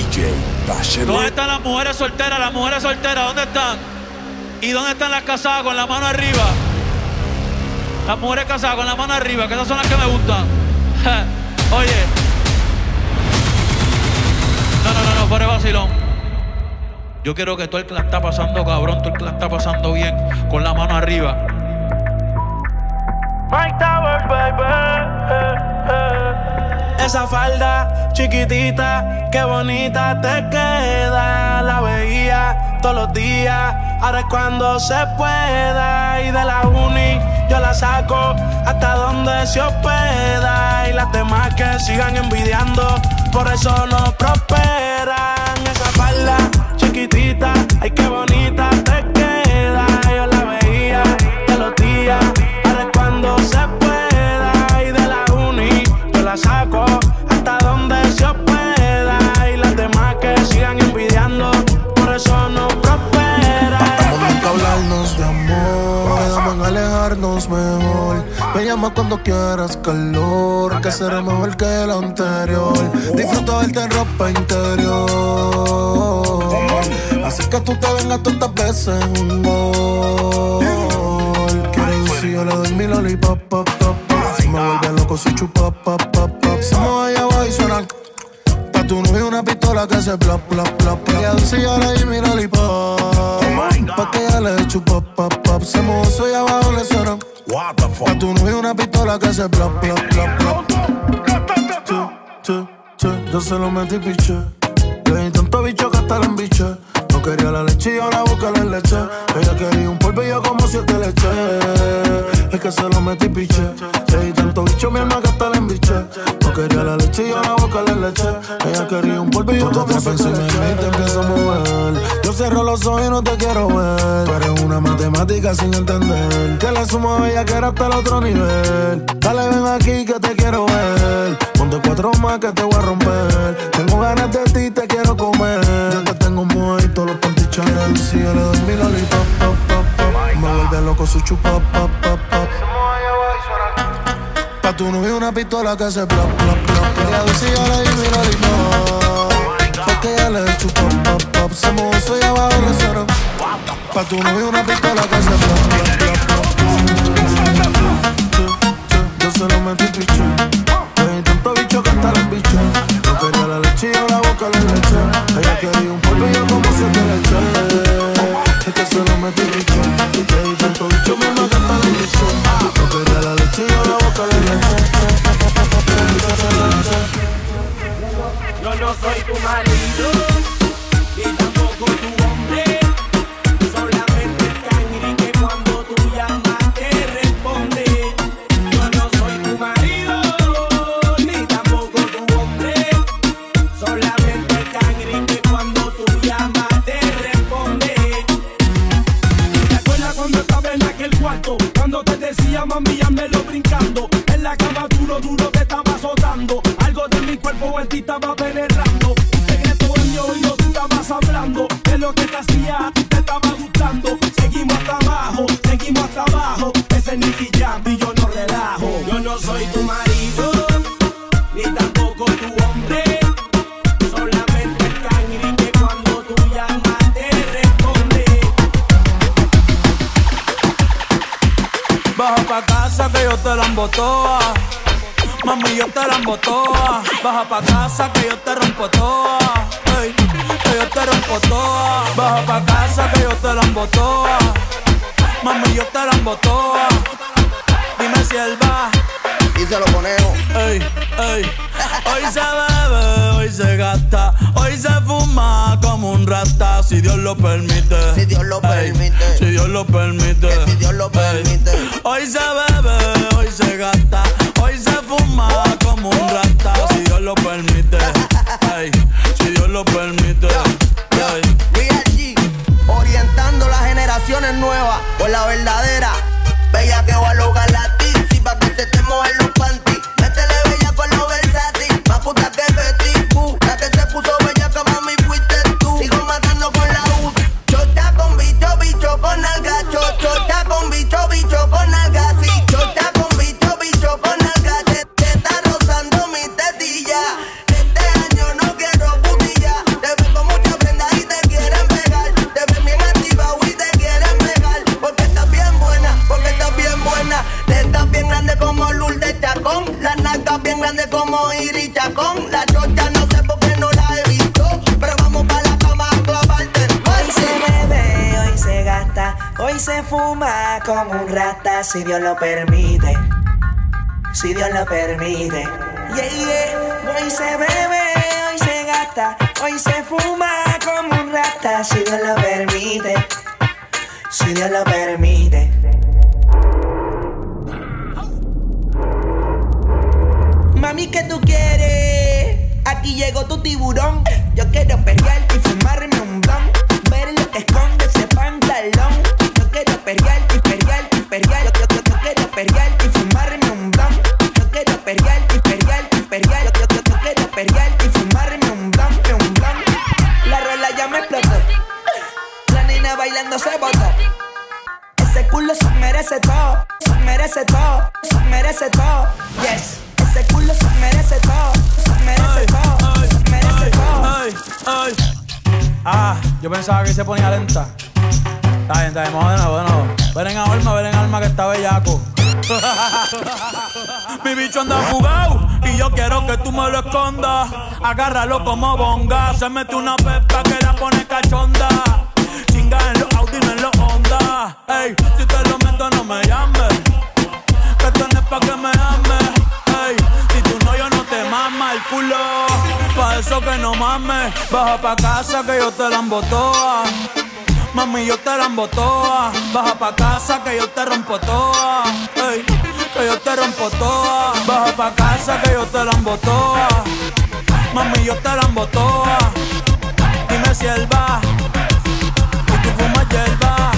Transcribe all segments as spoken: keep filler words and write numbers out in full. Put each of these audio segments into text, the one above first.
J Bachelet. ¿Dónde están las mujeres solteras? Las mujeres solteras, ¿dónde están? ¿Y dónde están las casadas con la mano arriba? Las mujeres casadas con la mano arriba, que esas son las que me gustan. Oye. No, no, no, no, fuera de vacilón. Yo quiero que todo el que la está pasando cabrón, todo el que la está pasando bien, con la mano arriba. Mike Towers, baby. Esa falda chiquitita, qué bonita te queda. La veía todos los días, ahora es cuando se pueda. Y de la uni yo la saco hasta donde se hospeda. Y las demás que sigan envidiando, por eso no prosperan. Esa falda chiquitita, ay qué bonita te queda. Yo la veía todos los días, ahora es cuando se pueda. Y de la uni yo la saco hasta donde se pueda. Y las demás que sigan envidiando, por eso no prosperan. Vamos nunca a hablarnos de amor, quedamos en alejarnos mejor. Me llamas cuando quieras calor, que será mejor que el anterior. Disfruto verte en ropa interior, así que tú te vengas todas estas veces un gol. Quieres si yo le doy mi lollipop, pop, pop, pop. Me vuelve loco si chupa, pop, pop, pop. Se mueve allá abajo y suena. Pa' tu novio una pistola que hace plop, plop, plop. Ella dulce y yo le doy mi lollipop, pa' que ella le chupa, pop, pop. Se mueve eso y abajo le suena. Pa' tu novio una pistola que hace plop, plop, plop, plop. Che, che, che, yo se lo metí piche. Le di tanto bicho que hasta la embiche. No quería la leche y yo la boca le leche. Ella quería un polvo y yo como siete leche. Es que se lo metí piche. Le di tanto bicho mi alma que hasta la embiche. No quería la leche y yo la boca le leche. Ella quería un polvo y yo como siete leche. Y te empiezo a mover. Yo cierro los ojos y no te quiero ver. Tú eres una matemática sin entender. Que le sumo a ella que era hasta el otro nivel. Dale ven aquí que te quiero ver. Ponte cuatro más que te voy a romper. Tengo ganas de ti, te quiero comer. Yo te tengo muy y todos los pantichanes. Si yo le doy mi lollipop, pop, pop, pop. Me vuelve loco su chupa, pop, pop, pop. Pa' tu novio una pistola que hace plop, plop, plop. Ella dulce y yo le doy mi lollipop, pa' que ella le chupa, pop, pop. Se mueve eso y abajo le suena. Pa' tu novio una pistola que hace plop, plop, plop, plop. Yo se lo metí piche. Hay tanto bicho que hasta la embiche. No quería la leche y yo la boca le leche. Ella quería un polvo y yo como siete leche. Es que se lo metí piche. Hay tanto bicho mi alma que hasta la embiche. No quería la leche y yo la boca le leche. Yo no soy tu marido y tampoco tu hombre. Solamente el cangri que cuando tú llamas te responde. Yo no soy tu marido ni tampoco tu hombre. Solamente el cangri que cuando tú llamas te responde. ¿Te acuerdas cuando estaba en aquel cuarto? Cuando te decía mami, lo brincando. En la cama duro, duro te estaba azotando. Algo de mi cuerpo en ti estaba penetrando. Un secreto en mi oído tú estabas hablando. De lo que te hacía a ti te estaba gustando. Seguimos hasta abajo, seguimos hasta abajo. Ese es Nicky Jam y yo no relajo. Yo no soy tu marido ni tampoco tu hombre. Solamente el cangri que cuando tú llamas te responde. Baja pa' casa que yo te la embotoa. Mami, yo te la embotoa. Baja pa' casa que yo te rompo toa. Ey, que yo te rompo toa. Baja pa' casa que yo te la embotoa. Mami, yo te la embotoa. Dime si él va. Y se lo ponemos. Ey, ey. Hoy se bebe, hoy se gasta, hoy se fuma como un rata. Si Dios lo permite. Si Dios lo Ey, permite. si Dios lo permite. Que si Dios lo permite. Ey. Hoy se bebe, hoy se gasta, hoy se fuma como un rata. Si Dios lo permite. Ey, si Dios lo permite. Ey. Real G, orientando las generaciones nuevas por la verdadera. Bella que va a lograr la tizi pa' que se te mojen los panties. Métele bella con los versátil, más puta que Betty Boo. La que se puso bella que mami fuiste tú. Sigo matando con la U. Chota con bicho, bicho con alga. Chota con bicho, bicho con alga. Sí, chota con bicho, bicho con alga. Te, te está rozando mi tetilla. Te Ritmo y richa con la chocha, no sé por qué no la he visto, pero vamos pa' la cama a clavarte. Hoy se bebe, hoy se gasta, hoy se fuma como un rata, si Dios lo permite, si Dios lo permite. Yeah, yeah. Hoy se bebe, hoy se gasta, hoy se fuma como un rata, si Dios lo permite, si Dios lo permite. Mami, ¿qué tú quieres? Aquí llegó tu tiburón. Yo quiero perrearte y fumarme un blon, ver lo que esconde ese pantalón. Yo quiero perrearte y perrearte y perrearte. Yo, yo, yo quiero perrearte y fumarme un blon. Yo quiero perrearte y perrearte y perrearte. Yo, yo, yo quiero perrearte y fumarme un blon, un blon. La rola ya me explotó, la nena bailando se botó. Ese culo se merece todo, se merece todo, se merece todo. Yes. Ese culo se merece todo, se merece todo, se merece todo. Ay, ay. Ah, yo pensaba que se ponía lenta. Está bien, está bien, vamos de nuevo, de nuevo. Ven en alma, ven en alma que está bellaco. Mi bicho anda jugado y yo quiero que tú me lo escondas. Agárralo como bonga. Se mete una pepa que la pone cachonda. Chinga en los Audi, no en los Honda. Ey, si te lo meto no me llames, que esto no es pa' que me ames. Ey, si tú no, yo no te mama el culo. Pa' eso que no mames. Baja pa' casa que yo te la embotoa. Mami, yo te la embotoa. Baja pa' casa que yo te rompo toa. Ey, que yo te rompo toa. Baja pa' casa que yo te la embotoa. Mami, yo te la embotoa. Dime si él va y tú fumas hierba.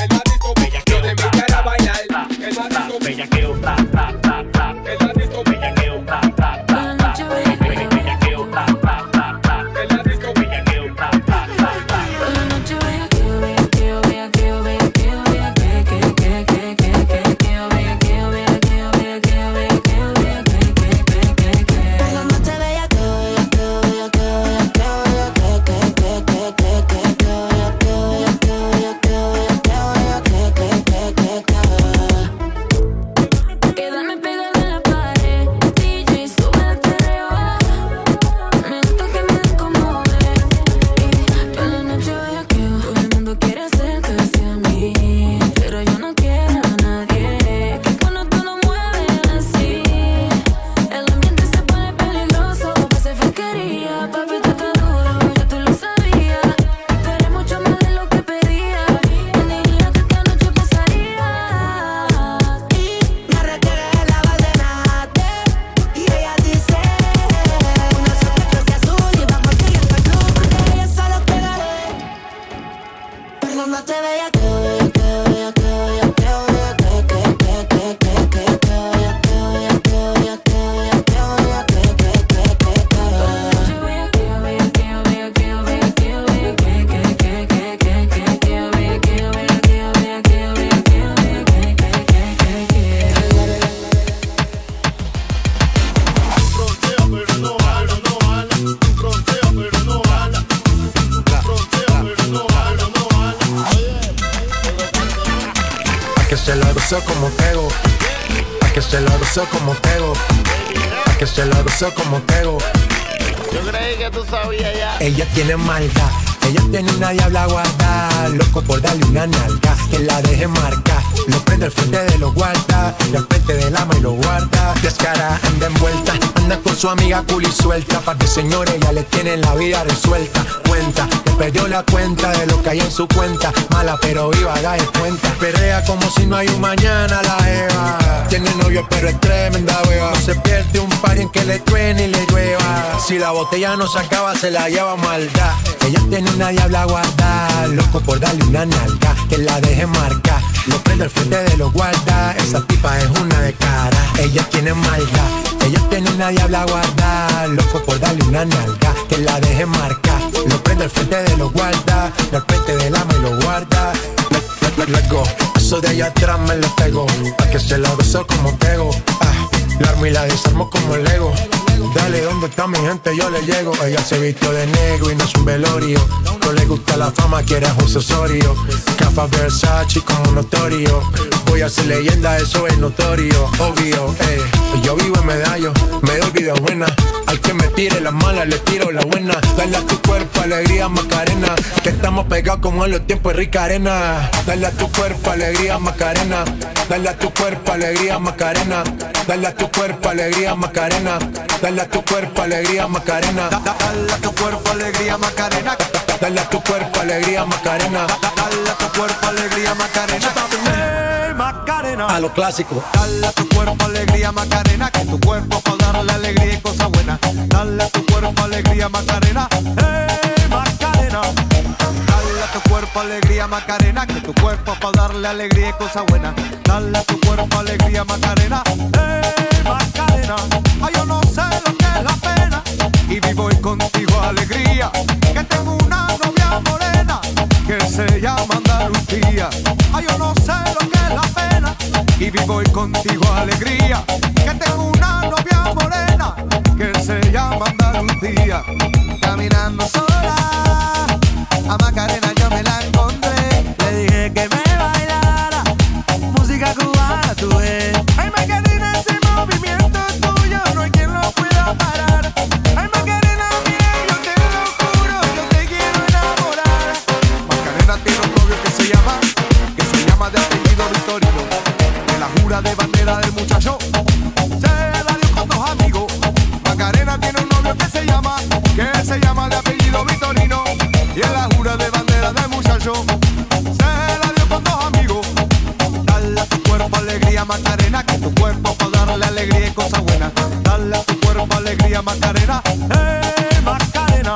Bellaqueo, bla, bla, bla, bla. En la disco bellaqueo. goce como tego. Pa' que se la goce como tego. Pa' que se la goce como tego. Yo creí que tú sabías ya. Ella tiene maldad, ella tiene una diabla guarda, loco por darle una nalga, que la deje marcar. Lo prende al frente de los guarda, y al frente del ama y lo guarda. Descara, anda envuelta, anda con su amiga cool y suelta. Pa' que señores ya le tienen la vida resuelta. Cuenta, que perdió la cuenta de lo que hay en su cuenta. Mala pero viva, haga de cuenta. Perrea como si no hay un mañana la Eva. Tiene novio pero es tremenda beba. No se pierde un par en que le truene y le llueva. Si la botella no se acaba se la lleva maldad. Ella tiene una diabla guarda, loco por darle una nalga, que la deje marcar. Lo prende al frente de los guarda, esa tipa es una de cara. Ella tiene maldad, ella tiene una diabla guarda, loco por darle una nalga, que la deje marcar. Lo prende al frente de los guarda, y al frente del ama y lo guarda. Let's go, eso de allá atrás me lo pego, pa' que se la gozo como pego. Ah, la armo y la desarmo como Lego. Dale, ¿dónde está mi gente? Yo le llego. Ella se vistió de negro y no es un velorio. No le gusta la fama, quiere un Osorio. Cafa Versace como notorio. Voy a hacer leyenda, eso es notorio. Obvio, eh. Yo vivo en medallo, me doy vida buena. Al que me tire las malas, le tiro la buena. Dale a tu cuerpo alegría, Macarena. Que estamos pegados como en los tiempos de Rica Arena. Dale a tu cuerpo alegría, Macarena. Dale a tu cuerpo alegría, Macarena. Dale a tu cuerpo alegría, Macarena. Dale a tu cuerpo alegría, Macarena. Dale a tu cuerpo alegría, Macarena. Dale a tu cuerpo alegría, Macarena. Dale a tu cuerpo alegría, Macarena. Hey, Macarena. A lo clásico. Dale a tu cuerpo alegría, Macarena. Que tu cuerpo para darle alegría y cosas buenas. Dale a tu cuerpo alegría, Macarena. Hey, Macarena. Dale a tu cuerpo alegría, Macarena. Que tu cuerpo para darle alegría y cosas buenas. Dale a tu cuerpo alegría, Macarena. Hey, Macarena. Ay, yo no sé lo que es la pena y vivo hoy contigo alegría. Que tengo una novia morena que se llama Andalucía. Ay, yo no sé lo que es la pena y vivo hoy contigo alegría. Que tengo una novia morena que se llama Andalucía. Caminando sola a Macarena yo me la encontré. Le dije que me bailara música cubana, tú ves. Ay, Macarena, ese movimiento tuyo no hay quien lo pueda parar. Ay, Macarena, mira, yo te lo juro, yo te quiero enamorar. Macarena tiene un novio que se llama, que se llama de apellido Victorino. Que la jura de bandera del muchacho se la dio con dos amigos. Macarena tiene un novio que se llama, que se llama de apellido Victorino. Y en la jura de bandera del muchacho se la dio con dos amigos. Dale a tu cuerpo alegría, Macarena, que tu cuerpo para darle alegría y cosas buenas. Dale a tu cuerpo alegría, Macarena. Hey, Macarena.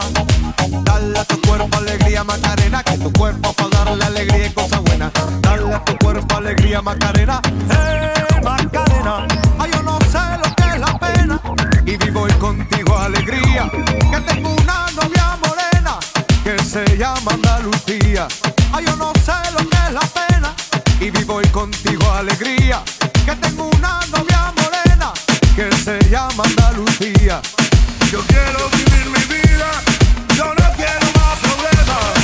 Dale a tu cuerpo alegría, Macarena, que tu cuerpo para darle alegría y cosas buenas. Dale a tu cuerpo alegría, Macarena. Hey, Macarena. Ay, yo no sé lo que es la pena y vivo hoy contigo alegría. Que tengo una novia morena que se llama Andalucía. Ay, yo no sé lo que es la pena y vivo hoy contigo alegría. Que tengo una novia morena que se llama Andalucía. Yo quiero vivir mi vida, yo no quiero más problemas.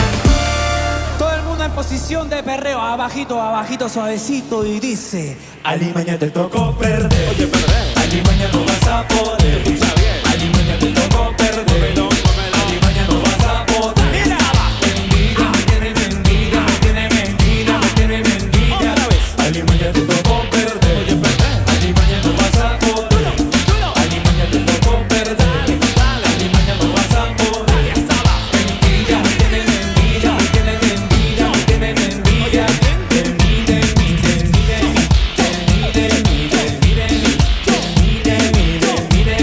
Todo el mundo en posición de perreo, abajito, abajito, suavecito y dice: Alimaña te tocó perder. Oye, perder. Alimaña no vas a poder. Alimaña te tocó perder. Alimaña no vas a poder. Mira, mentira, me tiene mentira, me tiene mentira, me tiene mentira. Otra vez. Alimaña te tocó perder. Oye, perder. Alimaña no vas a poder. Alimaña te tocó perder. Alimaña no vas a poder. Mentira, me tiene mentira, me tiene mentira, me tiene mentira. Mire, mire, mire, mire, mire, mire, mire, mire, mire, mire,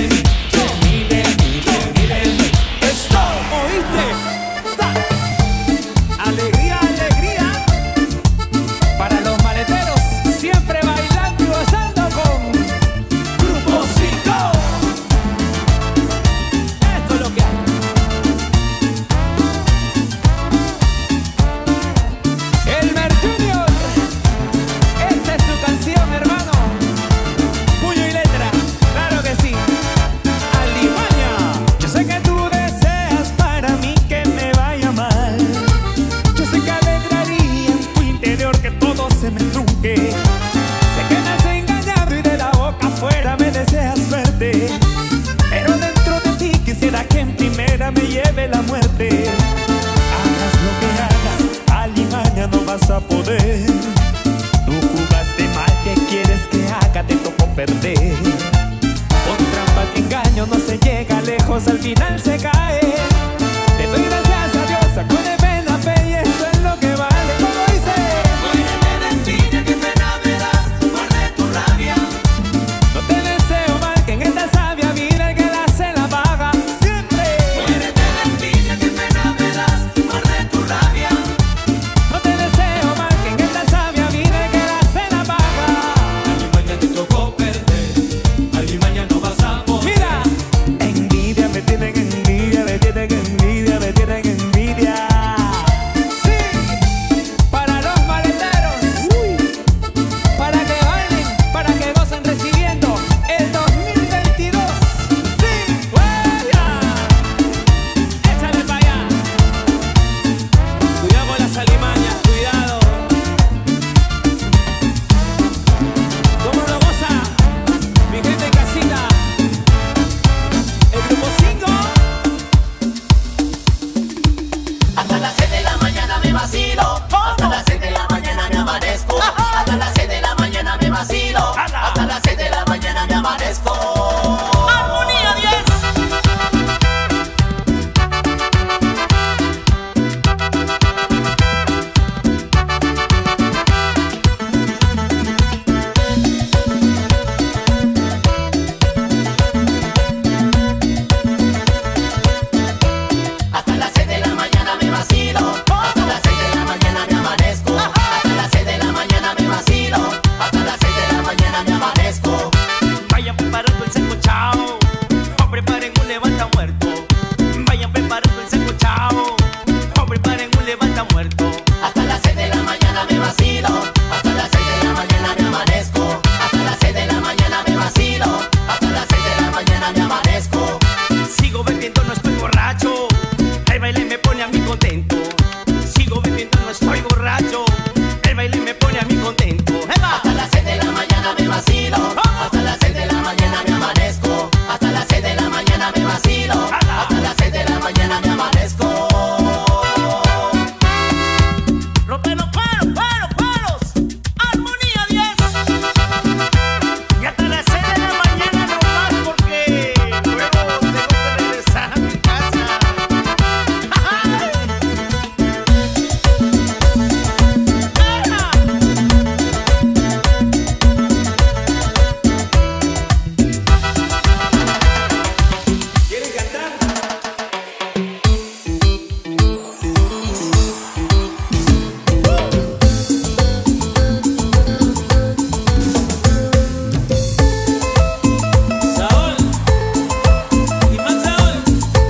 a poder. Tú jugaste mal, ¿qué quieres que haga? Te tocó perder. Con trampa y engaño no se llega lejos, al final se cae. Te doy gracias a Dios, sacó de pena fe y eso es lo que vale. ¿Cómo dice? Muérete de envidia, qué pena me das, guarde tu rabia. No te deseo mal, que en esta sabia vida el que la hace la paga siempre. Muérete de envidia, qué pena me das, guarde tu rabia. No te deseo mal, que en esta sabia vida el que la hace la paga. Alimaña te tocó perder, alimaña no vas a poder. Mira, envidia, me tienen envidia, me tienen envidia, me tienen envidia. Sí, para los maleteros, para que bailen, para que gocen recibiendo el dos mil veintidós. Sí, ¡huella! Échale para allá. Cuidado con las alimañas, cuidado. ¿Cómo lo goza mi gente en casita? El grupo cinco. Hasta las seis de la mañana me vacilo, hasta las seis de la mañana me amanezco. Hasta las seis de la mañana me vacilo, hasta las seis de la mañana me amanezco. ¡Armonía diez! Hasta las seis de la mañana me vacilo, hasta las seis de la mañana me amanezco. Hasta las seis de la mañana me vacilo, hasta las seis de la mañana me amanezco. Vayan preparando el sancochao, o preparen un levanta muerto. Vayan preparando el sancochao, o preparen un levanta muerto. Hasta las seis de la mañana me vacilo, hasta las seis de la mañana me amanezco. Hasta las seis de la mañana me vacilo, hasta las seis de la mañana me amanezco. Sigo bebiendo, no estoy borracho, el baile me pone a mí contento. Sigo bebiendo, no estoy borracho, el baile me pone a mí contento. Hasta las seis de la mañana me vacilo, hasta las seis de la mañana me amanezco. Hasta las seis de la mañana me vacilo, hasta las seis de la mañana me amanezco. Rompe los palos, palos, palos, armonía diez. Y hasta las seis de la mañana no más, porque luego tengo que regresar a mi casa. ¿Quieren cantar? Saúl y más Saúl.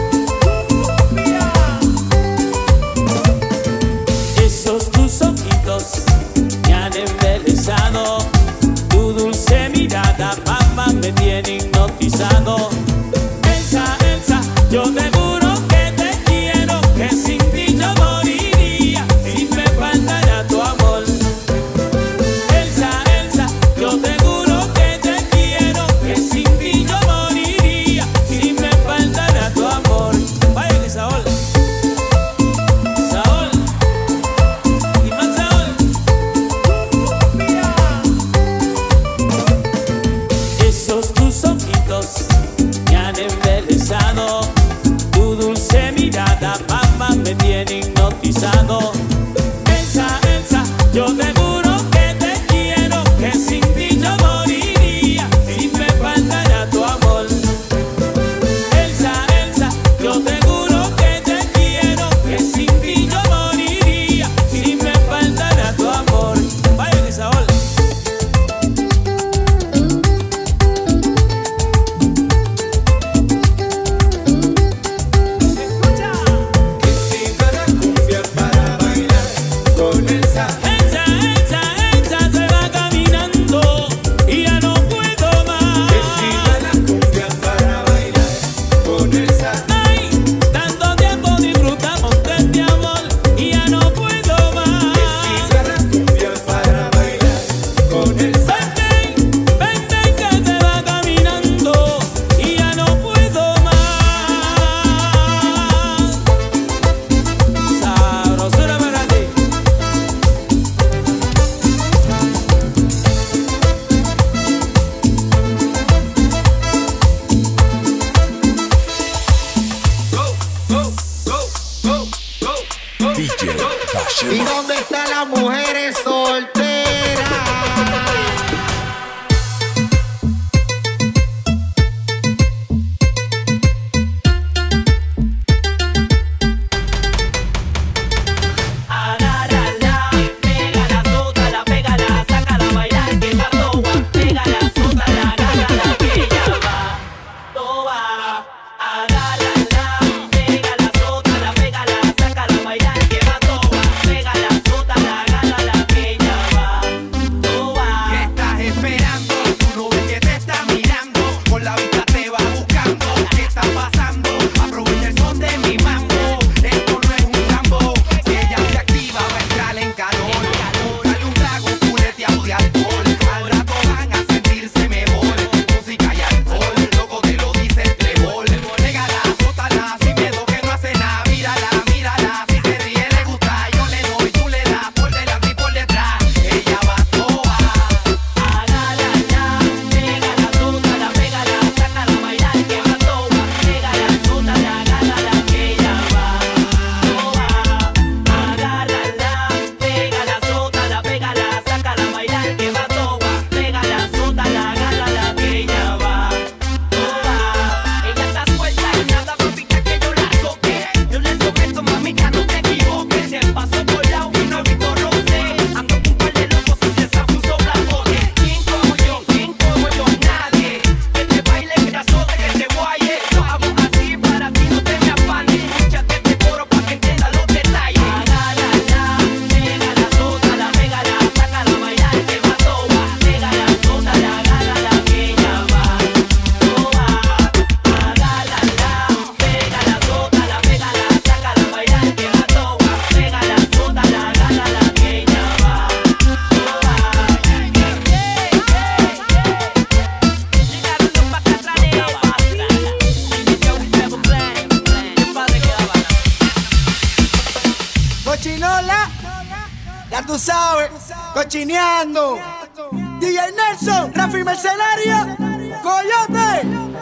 Esos tus ojitos me han embelesado, tu dulce mirada, mamá, me tiene hipnotizado. Elsa, Elsa, yo te juro que te quiero, que sin ti yo moriría, si me faltara tu amor. Elsa, Elsa, yo te juro que te quiero, que sin ti yo moriría, si me faltara tu amor. Vaya que Saúl, Saúl y más Saúl. Esos tus ojitos me han embelesado, tu dulce mirada, mamá, me tiene hipnotizado. Elsa, Elsa, yo te juro que te quiero, que sin ti yo moriría, si me faltara tu amor. Elsa, Elsa, yo te juro que te quiero, que sin ti yo moriría, si me faltara tu amor. Vaya que Saúl. Escucha. Que si para cumbia para bailar con Elsa. Elsa, ¿Y dónde están las mujeres solteras? Ya tú sabes, cochineando. D J Nelson, Rafi Mercenario, Coyote.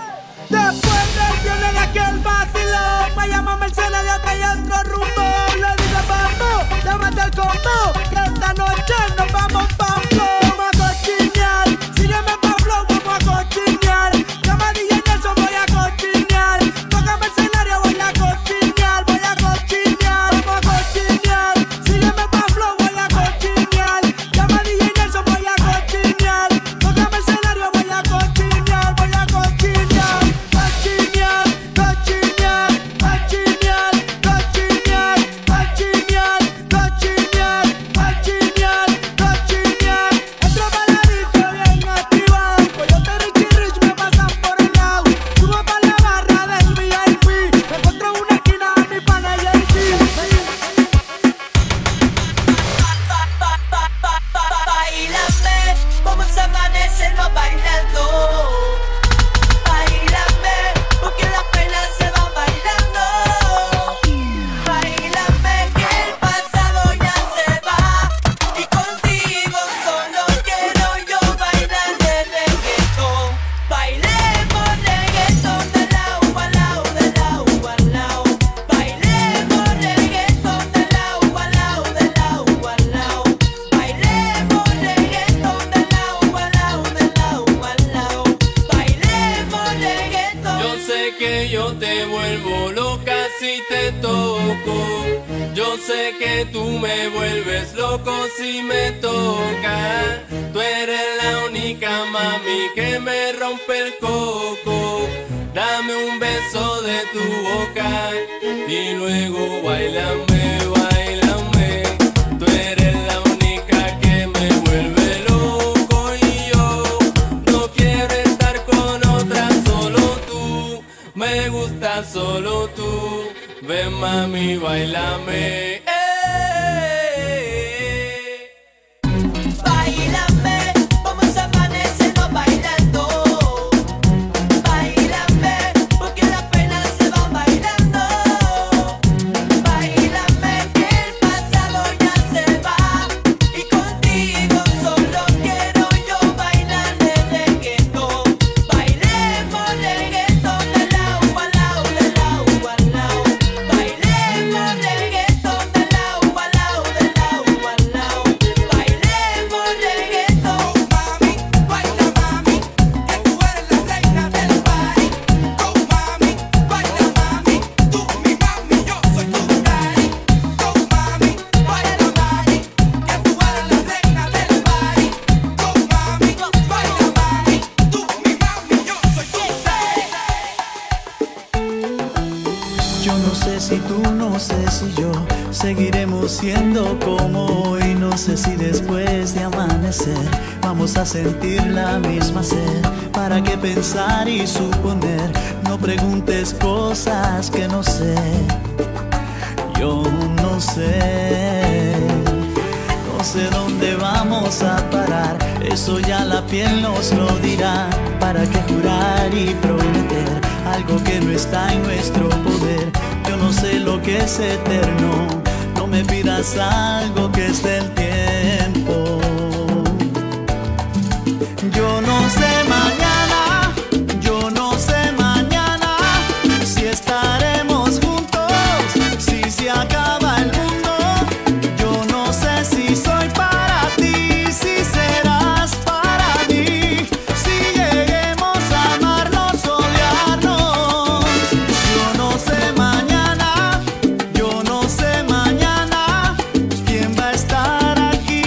Después del viernes de aquel vacilón, me llama Mercenario que hay otro rumbo. Le digo vamos, llámate el combo, que esta noche nos vamos pa' flow. Vamos a cochinear, sígueme pa' flow, vamos a cochinear. Llama a D J Nelson, voy a cochinear. Toca Mercenario, voy a cochinear, voy a cochinear, vamos a cochinear. Sígueme pa' flow, voy a cochinear. Llama a D J Nelson, voy a cochinear. Toca Mercenario, voy a cochinear, voy a cochinear. Cochinear, cochinear, cochinear, cochinear, cochinear, cochinear, cochinear, cochinear. Entro pa' la disco bien activado. Coyote, Ricky Rich me pasan por el lado. Subo pa' la barra del V I P. Me encuentro en una esquina a mi pana J T. Bailame, vamos a amanecernos bailando. Bailame, porque las penas se van bailando. Bailame, que el pasado ya se va. Y contigo solo quiero yo bailar de reggaetón. Bailemos reggaetón de lado a lado, de lado a lado. Bailemos reggaetón de lado a lado, de lado a lado. Bailemos reggaetón de lado a lado, de lado a lado. Bailemos reggaetón. Yo sé que yo te vuelvo loca si te toco. Yo sé que tú me vuelves loco si me tocas. Tú eres la única mami que me rompe el coco. Dame un beso de tu boca y luego bailame, bailame. Tú eres la única que me vuelve loco y yo no quiero estar con otra, solo tú. Me gusta solo tú. Ven mami, bailame. ¡Eh! Bailame, vamos a amanecernos bailando. Bailame, porque las penas se van bailando. Bailame, que el pasado ya se va. Y contigo solo quiero yo bailar de reggaetón. Bailemos reggaetón de lado a lado, de lado a lado. Bailemos reggaetón de Yo no sé si tú, no sé si yo seguiremos siendo como hoy. No sé si después de amanecer vamos a sentir la misma sed. ¿Para qué pensar y suponer? No preguntes cosas que no sé. Yo no sé. No sé dónde vamos a parar. Eso ya la piel nos lo dirá. ¿Para qué jurar y prometer algo que no está en nuestro poder? Yo no sé lo que es eterno. No me pidas algo que es del tiempo. Yo no sé mañana, yo no sé mañana si estaremos juntos, si se acaba el mundo. Yo no sé si soy para ti, si serás para mí, si lleguemos a amarnos, odiarnos. Yo no sé mañana, yo no sé mañana quién va a estar aquí.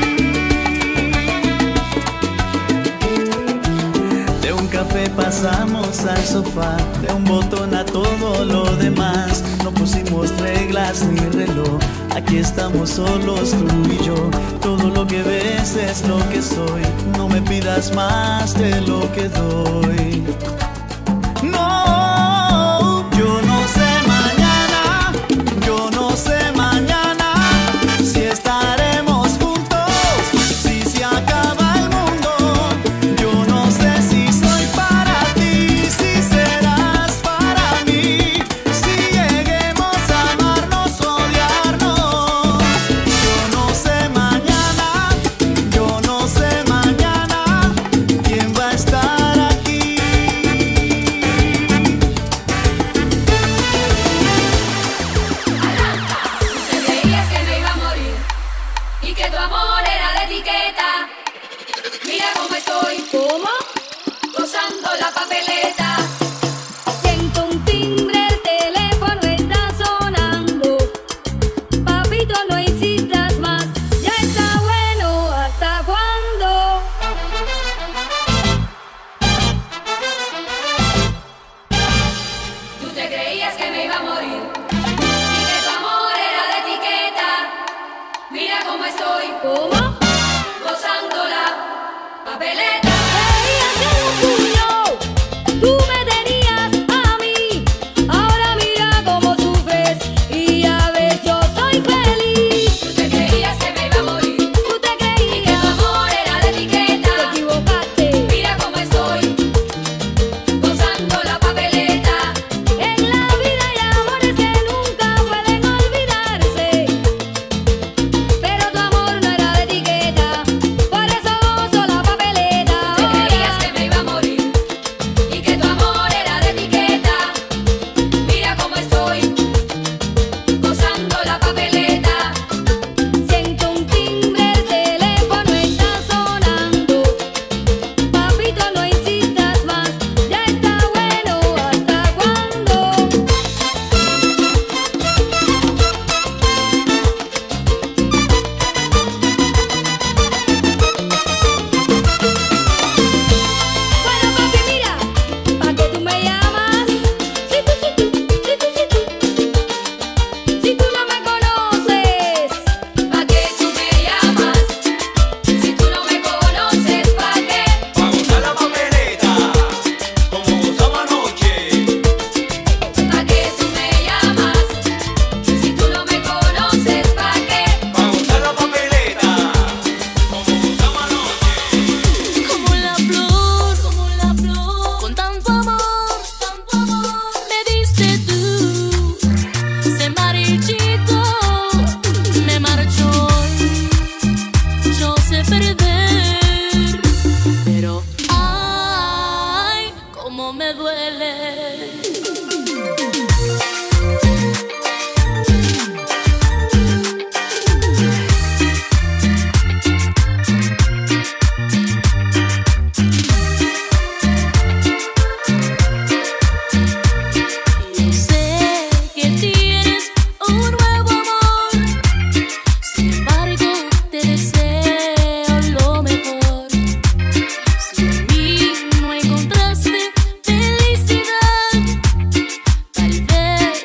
De un café pasamos al sofá, de un botón a todo lo demás. No pusimos reglas ni reloj, aquí estamos solos tú y yo. Todo lo que ves es lo que soy, no me pidas más de lo que doy. No, yo no sé mañana, yo no sé mañana si estaremos juntos, si se acaba el mundo. Yo no sé si soy para ti, si serás para mí, si lleguemos a amarnos, odiarnos. Yo no sé mañana, yo no sé mañana quién va a estar aquí. Te creías que me iba a morir y que tu amor era de etiqueta. Mira cómo estoy. ¿Cómo? Gozando la papeleta. Siento un timbre, el teléfono está sonando. Papito, no insistas más, ya está bueno. ¿Hasta cuándo? Tú te creías que me iba a morir y que tu amor era de etiqueta. Mira cómo estoy. ¿Cómo? Gozando la papeleta. Creías que era un puño, tú me tenías a mí. Ahora mira cómo sufres y ya ves yo soy feliz. Tú te creías que me iba a morir Tú te y que tu creías, amor era de te etiqueta. equivocaste. Mira cómo estoy. Gozando la papeleta. En la vida hay amores que nunca pueden olvidarse, pero tu amor no era de etiqueta, por eso gozo la papeleta. Te creías que me iba a morir y que tu amor era de etiqueta. Mira cómo estoy. Gozando la papeleta. Siento un timbre, el teléfono está sonando. Papito, no insistas más, ya está bueno. ¿Hasta cuándo? Bueno, papi, mira, ¿pa' qué tú me llamas? Si tú, si tú, si tú, si tú, si tú no me conoces. ¿Pa' qué tú me llamas? Si tú no me conoces, ¿pa' qué? Pa' gozar la papeleta, como gozaba anoche. ¿Pa' qué tú me llamas? Si tú no me conoces, ¿pa' qué? Pa' gozar la papeleta, como gozaba anoche. Como la flor, como la flor, con tanto amor, tanto amor, me diste tú. Se marchito, me marchó. Yo sé perder, pero ay, cómo me duele. Yo sé que tienes un nuevo amor, sin embargo te deseo lo mejor. Si en mí no encontraste felicidad, tal vez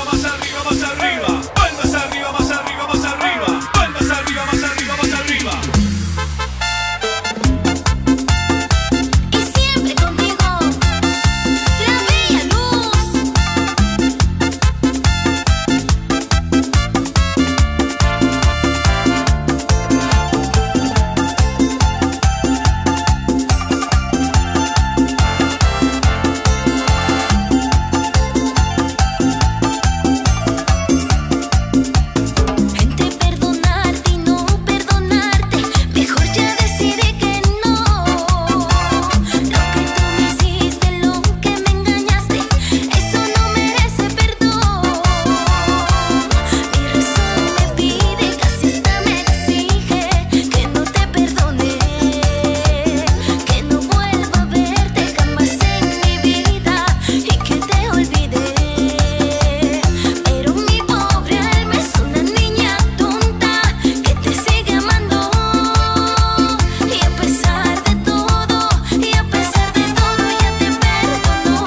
más arriba, más arriba. Palmas arriba, más arriba, más arriba. Palmas arriba, más arriba, más arriba. Y siempre contigo, la bella luz. Entre perdonarte y no perdonarte, mejor ya decidí que no. Lo que tú me hiciste, lo que me engañaste, eso no merece perdón. Mi razón me pide, casi hasta me exige, que no te perdone, que no vuelva a verte jamás en mi vida y que te olvide. Pero mi pobre alma es una niña tonta que te sigue amando. Y a pesar de todo, y a pesar de todo ya te perdonó.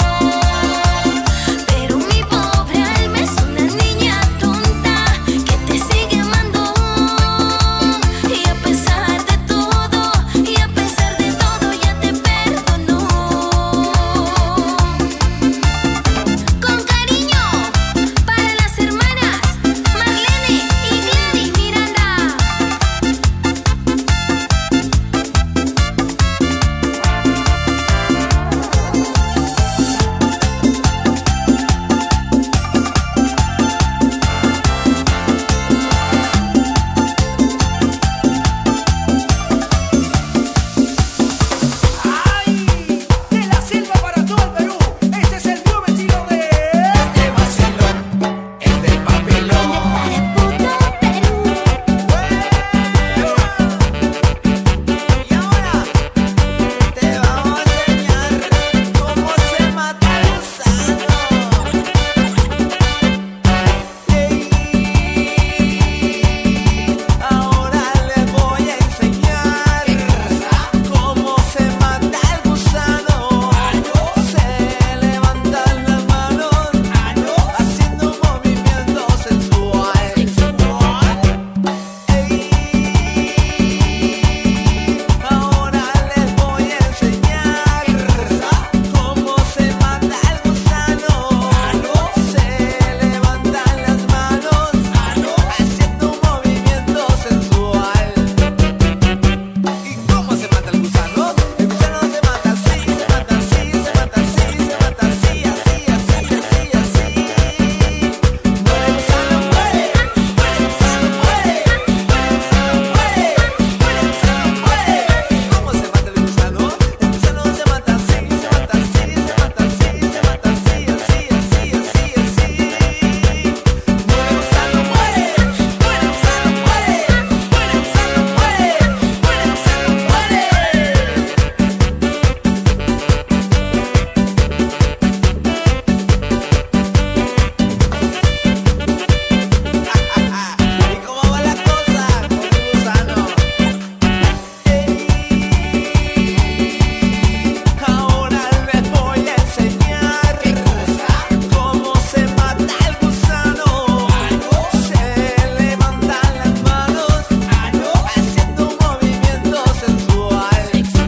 Pero mi pobre alma es una niña tonta que te sigue amando. Y a pesar de todo, y a pesar de todo ya te perdonó. Con cariño para las hermanas Marlene y Gladys Miranda. De la selva para todo el Perú. Este es el nuevo estilo de. Este vacilón es del papilón. Y ahora te vamos a enseñar cómo se mata el gusano. Ahora les voy a enseñar cómo se mata el gusano. Se levantan las manos haciendo un movimiento sensual. Ahora les voy a enseñar cómo se mata el gusano. Se levantan las manos haciendo un movimiento sensual. ¿Y cómo se mata el gusano? El gusano se mata así, se mata así, se mata así, se mata así, así, así, así, así. Muere el gusano, muere, muere el gusano, muere, muere el gusano, muere, muere el gusano, muere. ¿Cómo se mata el gusano? El gusano se mata así, se mata así, se mata así, se mata así, así, así, así, así. Muere el gusano, muere, muere el gusano, muere, muere el gusano, muere, muere el gusano, muere. ¿Y cómo va la cosa con el gusano? Ahora les voy a enseñar cómo se mata el gusano. Se levantan las manos haciendo un movimiento sensual.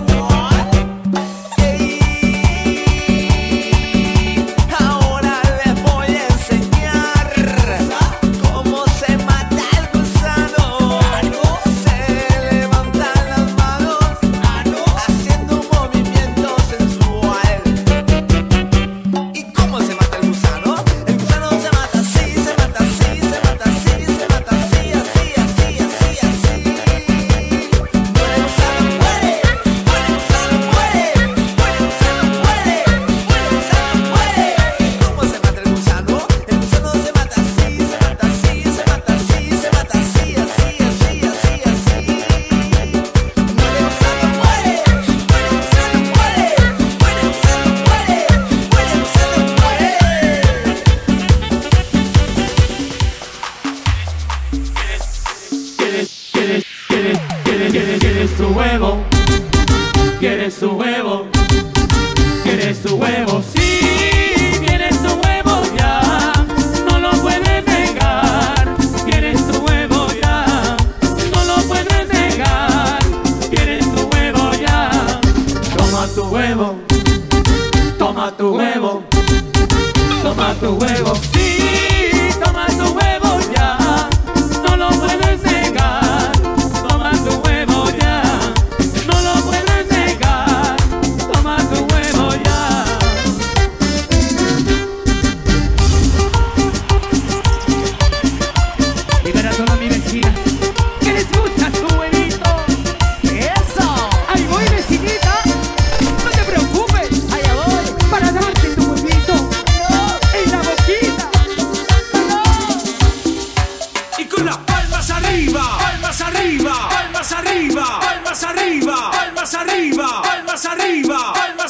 Ahora les voy a enseñar cómo se mata el gusano. Se levantan las manos haciendo un movimiento sensual. ¿Y cómo se mata el gusano? El gusano se mata así, se mata así, se mata así, se mata así, así, así, así, así. Muere el gusano, muere, muere el gusano, muere, muere el gusano, muere, muere el gusano, muere. ¿Y cómo se mata el gusano? El gusano se mata así, se mata así, se mata así, se mata así, así, así, así, así. Muere el gusano, muere, muere el gusano, muere, muere el gusano, muere, muere el gusano, muere. ¿Quieres, quieres, quieres, quieres, quieres tu huevo? ¿Quieres tu huevo? ¿Quieres tu huevo? Sí, quieres tu huevo ya. No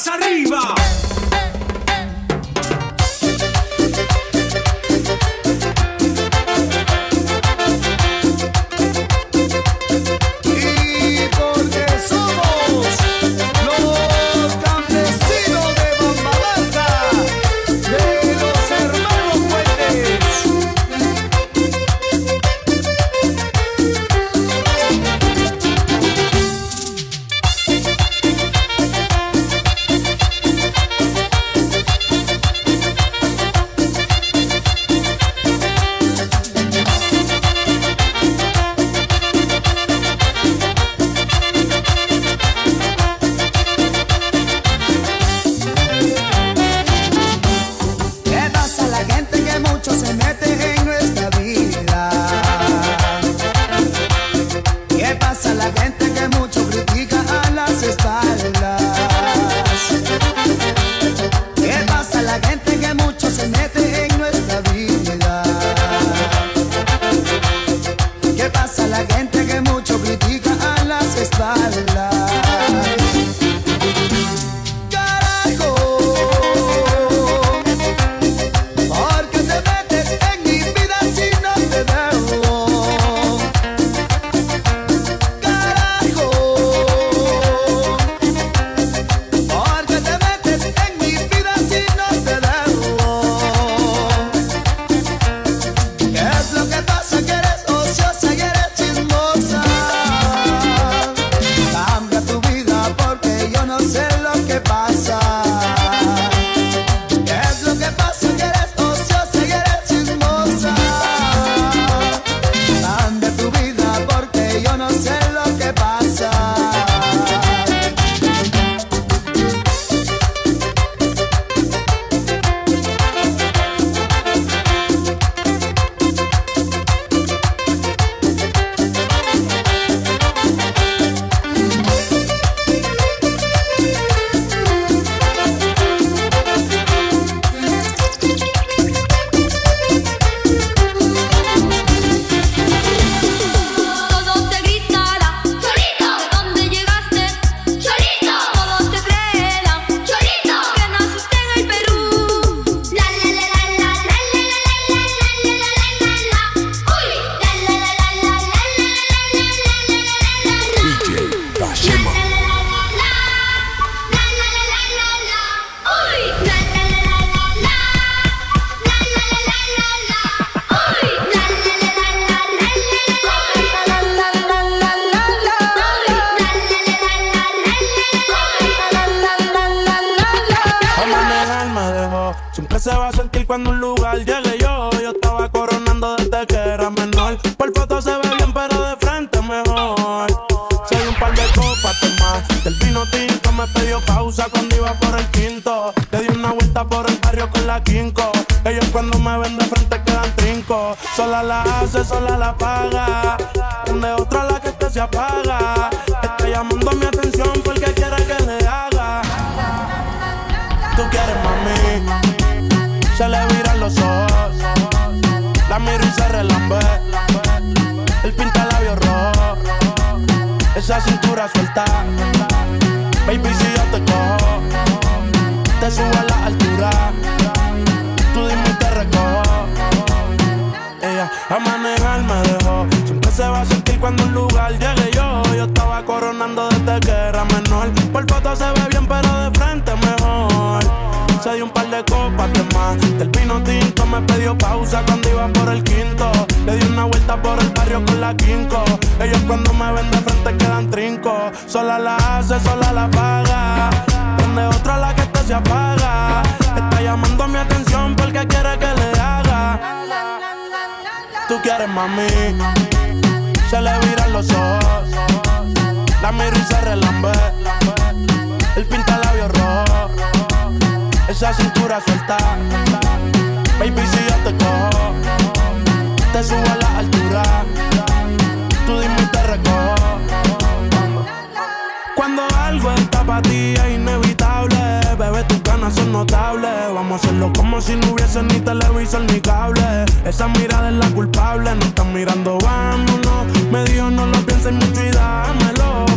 más arriba. Y porque somos los campesinos de Bambalanca, de los hermanos Fuentes. ¿Qué pasa a la gente que mucho se mete en nuestra vida? ¿Qué pasa a la gente que mucho critica a las espaldas? ¿Qué pasa a la gente que mucho se mete en nuestra vida? ¿Qué pasa a la gente que mucho critica a las espaldas? Carajo, porque te metes en mi vida si no te debo. Carajo, porque te metes en mi vida si no te debo. ¿Qué es lo que pasa? Que eres ociosa y eres chismosa. Cambia tu vida porque yo no sé lo que pasa. ¿Qué es lo que pasa? Que eres ociosa y eres chismosa. Cambia tu vida porque yo no sé lo que pasa. Todos te gritarán, Cholito, ¿de dónde llegaste? Cholito, todos te creerán, Cholito, que naciste en el Perú. La la la la la la la la la la la la la. Uy, la la la la la la la la la la la. D J Gashema. La la la la la la la la la la. Uy, la la la la la la la la la la la. Uy, la la la la la la la la la. A manejar me dejó. Siempre se va a sentir cuando un lugar llegue yo. Yo estaba coronando desde que era menor. Por foto se ve bien, pero de frente mejor. Soy un par de copas más. Del vino tinto me pidió pausa cuando iba por el quinto. Le di una vuelta por el barrio con la quinco. Ellos cuando me ven de frente quedan trinco. Sola la hace, sola la paga. Donde otra la que este se apaga. Está llamando mi atención porque quiere que le haga. Tú quieres, mami, se le viran los ojos. La miro y se relambe. El pinta labios rojo. Esa cintura suelta. Baby, si yo te cojo, te subo a la altura. Tú dime y te recojo. Ella a manejar me dejó. Siempre se va a sentir cuando un lugar llegue yo. Yo estaba coronando desde que era menor. Por foto se ve bien, pero de frente mejor. Se dio un par de copas de más. Del vino tinto me pidió pausa cuando iba por el quinto. Le di una vuelta por el barrio con la quinco. Ellos cuando me ven de frente quedan trinco. Sola la hace, sola la paga. Donde otra la que este se apaga. Está llamando mi atención porque quiere que le haga. Tú quieres, mami, se le viran los ojos. La miro y se relambe. El pinta labios rojo. Esa cintura suelta. Baby, si yo te cojo, te subo a la altura. Tú dime y te recojo. Cuando algo está para ti es inevitable. Bebé, tus ganas son notables. Vamos a hacerlo como si no hubiese ni televisor ni cable. Esa mirada es la culpable. No están mirando, vámonos. Me dijo no lo pienses mucho y dámelo.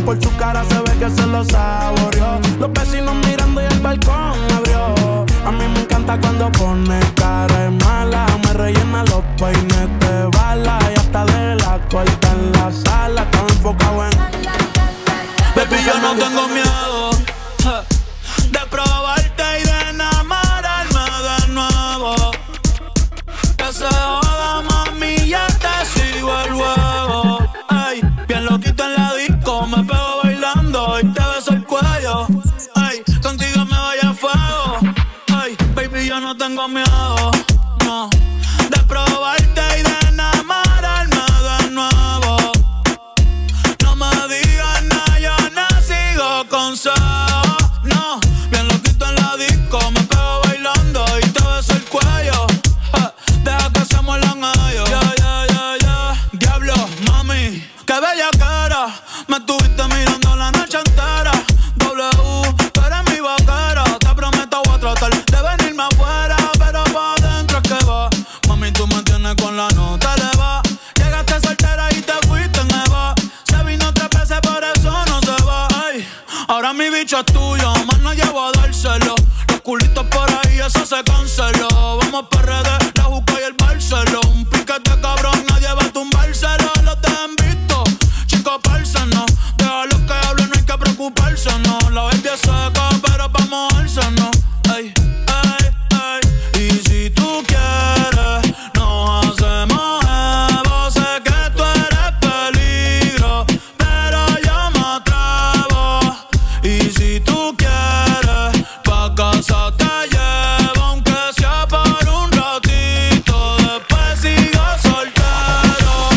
por su cara se ve que se lo saboreó. Los vecinos mirando y el balcón abrió. A mí me encanta cuando pone cara de mala. Me rellena los peines de bala y hasta de la corta en la sala. Estaba enfocado en... Baby, yo no tengo miedo de probarte y de enamorarme de nuevo. Que se joda, mami, ya te sigo el juego. Ay, bien loquito en la disco, me pego bailando y te beso el cuello. Ay, contigo me voy a fuego. Ay, baby, yo no tengo miedo, no, de probarte y de enamorarme de nuevo. No me digas nada, yo no sigo consejo. No, bien loquito en la disco, me pego bailando y te beso el cuello. Ja, deja que se muelan ellos. Ya, ya, ya, ya. Diablo, mami, qué bella cara. Me estuviste mirando la noche entera. W, tú eres mi vaquera. Te prometo voy a tratar de venirme afuera, pero pa' adentro es que va. Mami, tú me tienes con la nota eleva. Llegaste soltera y te fuiste en Eva. Se vino tres veces, por eso no se va. Ay, ahora mi bicho es tuyo, más no llevo a dárselo. Los culitos por ahí, eso se canceló. Vamos pa' R D, la Juca y el Barceló. Un piquete cabrón, nadie va a tumbárselo. Los dejan visto, chicos, no. Deja los que hablen, no hay que preocuparse, no. La baby es seca, pero pa' mojarse, no. Ay, ay, ay. Y si tú quieres, nos hacemos evo. Sé que tú eres peligro, pero yo me atrevo. Y si tú quieres, pa' casa te llevo, aunque sea por un ratito. Después sigo soltero.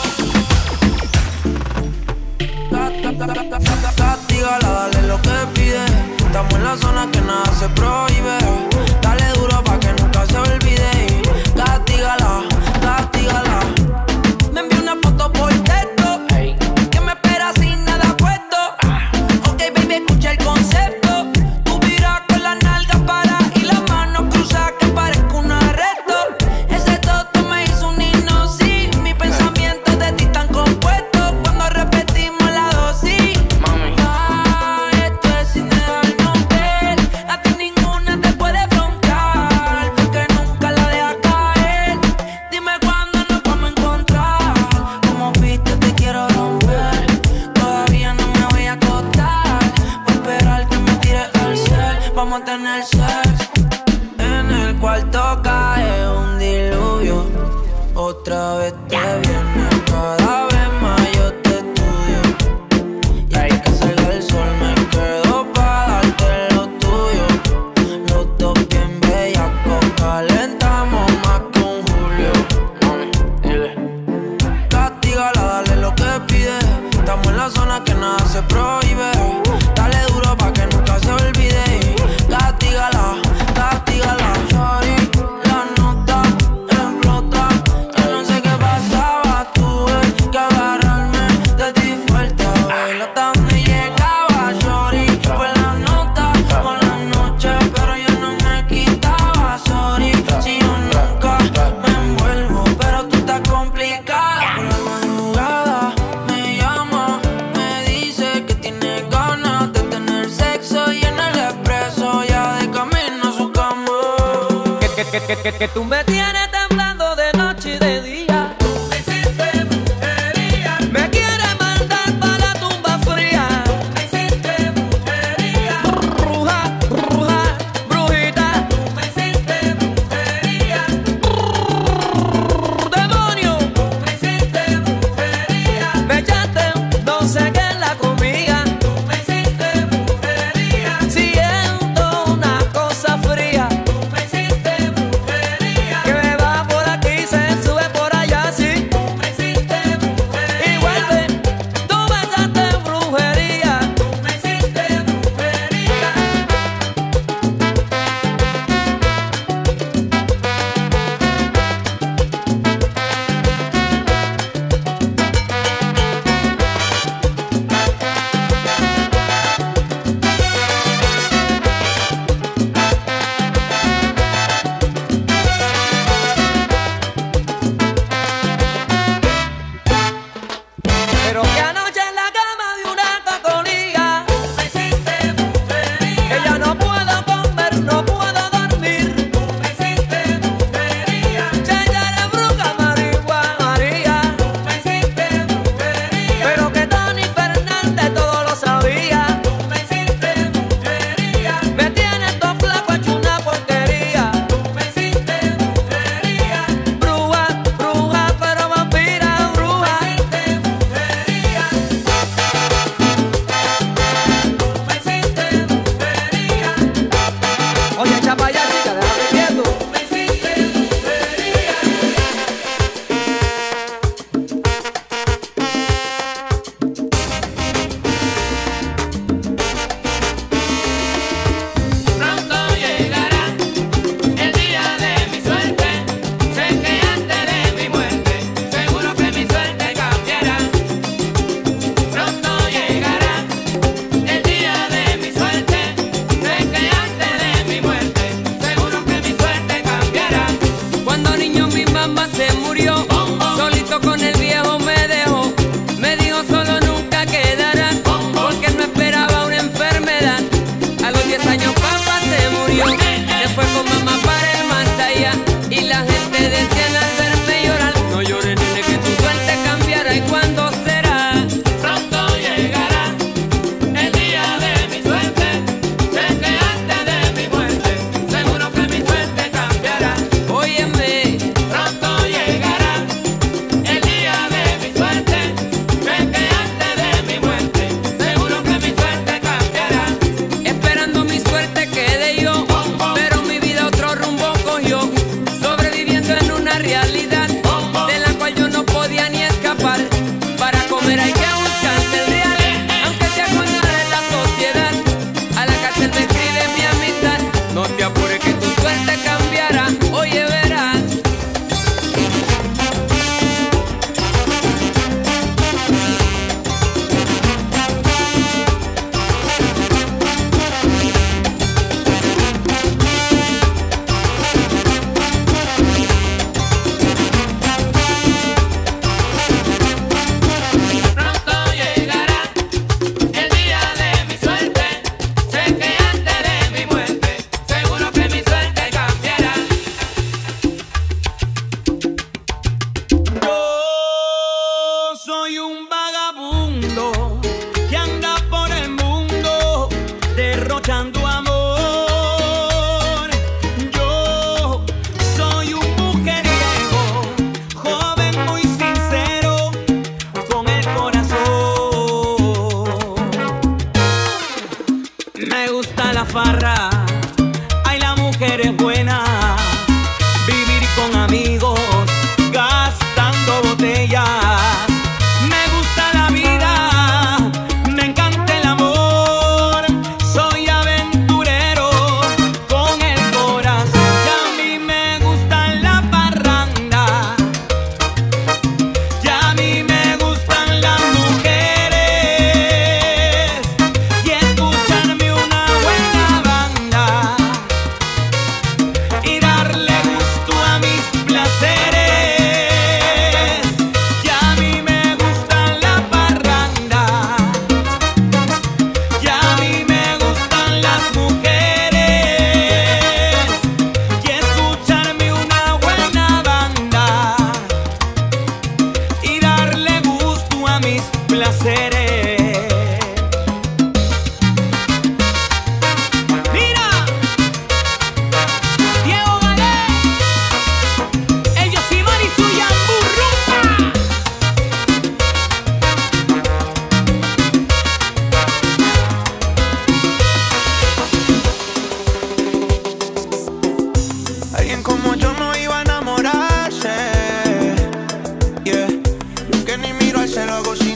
Castígala, dale lo que pide. Estamos en la zona que nada se prohíbe. Dale duro pa' que nunca se olvide. Castígala, castígala. Me envió una foto por texto, que me espera sin nada puesto. Ok, baby, escucha el concepto. Tú miras con las nalgas para y las manos cruzadas que parezco un arresto. Ese toto me hizo un himno, sí. Mis pensamientos de ti están compuestos cuando repetimos la dosis. Ah, esto es sin dejarnos ver. A ti ninguna te puede frontear, porque nunca la dejas caer. Dime cuándo nos vamos a encontrar. Como viste te quiero romper. Todavía no me voy a acostar. Voy a esperar que me tires el cel. Vamos a tener sex. En el cuarto cae un diluvio. Otra vez te viene, cada vez más yo te estudio. Y hasta que salga el sol me quedo pa' darte lo tuyo. Los dos bien bellacos, calentamos más que un Julio. Castígala, dale lo que pide. Estamos en la zona que nada se prohíbe. Dale duro pa' que nunca se olvide. Castígala, castígala. Sorry, la nota explota. Yo no sé qué pasaba, tuve que agarrarme de ti fuerte. A ver hasta dónde llegaba, sorry. Fue la nota con la noche, pero yo no me quitaba, sorry. Si yo nunca me envuelvo, pero tú estás complicada. Por la madrugada me llama, me dice que tiene ganas de tener sexo y en el expreso ya de camino a su cama. Que, que, que, que, que, que tú me tienes temblando de noche y de día. Tú me hiciste brujería. Me quieres mandar pa' la tumba fría. Tú me hiciste brujería. Bruja, bruja, brujita. Tú me hiciste brujería. Demonio. Tú me hiciste brujería. Me echaste no sé qué en la comida. Tú me hiciste brujería. Siento una cosa fría. Tú me hiciste brujería. Que me va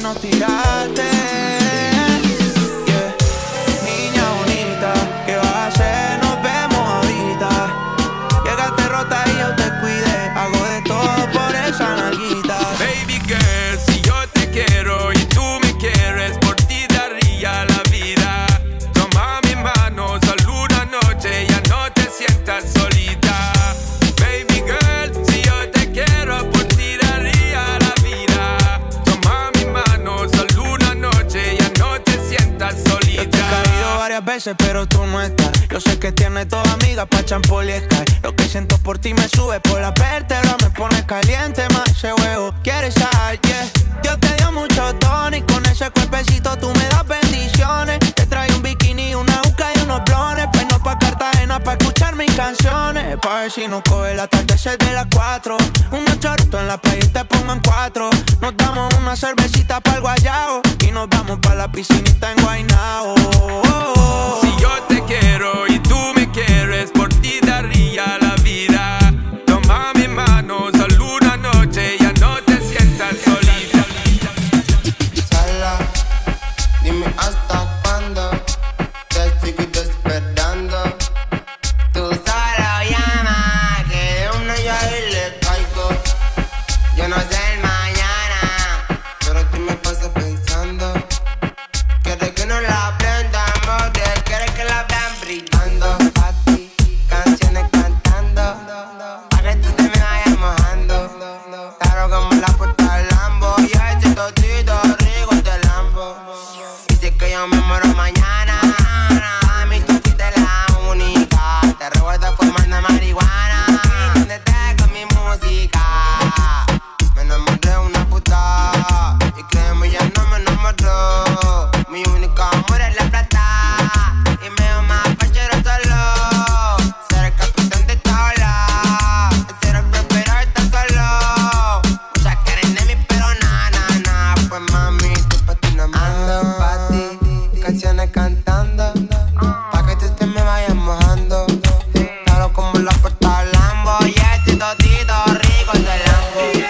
no tirarte. Yeah. Niña bonita, ¿qué vas a hacer? Nos vemos ahorita. Llegaste rota y yo te cuidé. Hago de todo por esa nalguita. Baby girl, si yo te quiero y tú me quieres, por ti daría la vida. Toma mi mano, solo una noche, ya no te sientas solita. Baby girl, si yo te quiero, por ti daría la vida. Toma mi mano, solo una noche, ya no te sientas solita. Yo te he caído varias veces, pero tú no estás. Yo sé que tienes toda amiga pa' champol y Sky. Lo que siento por ti me sube por la vértebra, me pone caliente más ese huevo. ¿Quieres sal? Yeah. Dios te dio mucho tono y con ese cuerpecito tú me das bendiciones. Te traigo un bikini, una uca y unos blones. Pues no pa' Cartagena pa' escuchar mis canciones. Pa' ver si nos coge el atardecer de las cuatro. Unos chorritos en la playa y te pongo en cuatro. Nos damos una cervecita pa'l guayao y nos vamos pa' la piscinita en Guaynao. Si yo te quiero y tú me quieres, por ti daría la vida. Toma mi mano, solo una noche, ya no te sientas solita. Sala, dime hasta cuándo te estoy esperando. Tú solo llama, que de una ya le caigo. Yo no sé el mañana, pero tú me pasas pensando. Quieres que no la aprendamos, de quieres que la vean brillando. Pa' ti, canciones cantando, pa' que tú te me vayas mojando. Claro como la puerta del Lambo, y ese totito rico te lambo. Y si es que yo me muero mañana, a mí tú fuiste la única. Te recuerdo fumando marihuana, donde estés con mi música. Me enamoré de una puta, y créeme ya no me enamoró. Mi único amor es la plata, y me veo más fachero solo. Ser el capitán de esta ola, ser el próspero está solo. Muchas quieren de mí pero na, na, na. Pues mami, tú pa' ti nada más. Ando pa' ti, canciones cantando, pa' que tú te me vayas mojando. Claro como la puerta del Lambo, y ese totito rico te lambo.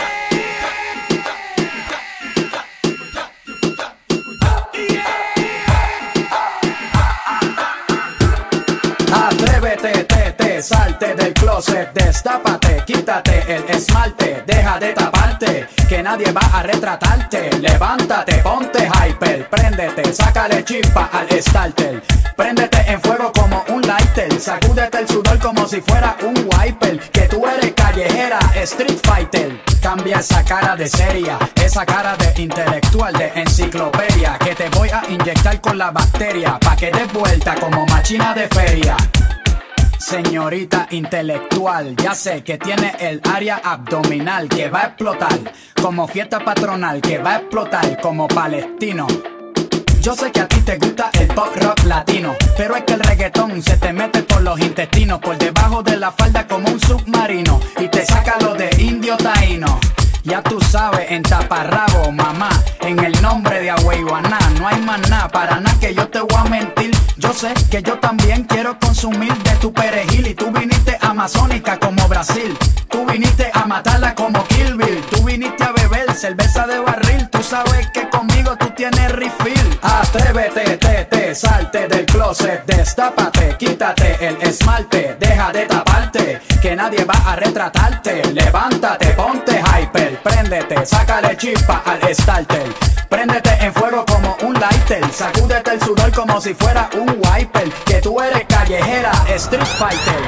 Atrévete, te, te, salte del closet, destápate, quítate el esmalte, deja de taparte, que nadie va a retratarte. Levántate, ponte hyper, préndete, sácale chispa al starter. Préndete en fuego como un lighter, sacúdete el sudor como si fuera un wiper. Que tú eres callejera, street fighter. Cambia esa cara de seria, esa cara de intelectual, de enciclopedia. Que te voy a inyectar con la bacteria, pa' que des vuelta como machina de feria. Señorita intelectual, ya sé que tiene el área abdominal que va a explotar como fiesta patronal, que va a explotar como palestino. Yo sé que a ti te gusta el pop rock latino, pero es que el reggaetón se te mete por los intestinos, por debajo de la falda como un submarino, y te saca lo de indio taíno. Ya tú sabes, en taparrabo, mamá, en el nombre de Agüeyuaná, no hay más nada, para nada que yo te voy a mentir. Yo sé que yo también quiero consumir de tu perejil, y tú viniste amazónica como Brasil, tú viniste a matarla como Kill Bill, tú viniste a beber cerveza de barril, tú sabes que conmigo tú tienes refill. Atrévete, te, te, salte del closet, destápate, quítate el esmalte, deja de taparte, que nadie va a retratarte. Levántate, ponte hyper, préndete, sácale chispa al starter. Préndete en fuego como un lighter, sacúdete el sudor como si fuera un wiper. Que tú eres callejera, street fighter.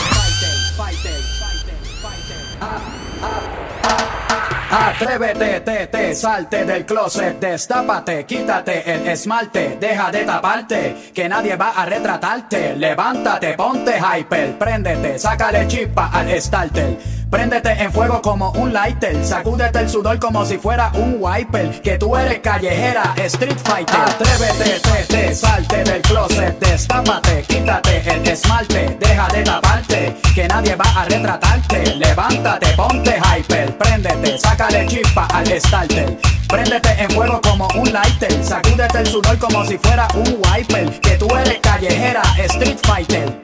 Atrévete, te, te, salte del closet, destápate, quítate el esmalte, deja de taparte, que nadie va a retratarte. Levántate, ponte hyper, préndete, sácale chispa al starter. Préndete en fuego como un lighter, sacúdete el sudor como si fuera un wiper. Que tú eres callejera, street fighter. Atrévete, te, te, salte del closet, destápate, quítate el esmalte, deja de taparte, que nadie va a retratarte. Levántate, ponte hyper, préndete, sácale chispa al starter. Préndete en fuego como un lighter, sacúdete el sudor como si fuera un wiper. Que tú eres callejera, street fighter.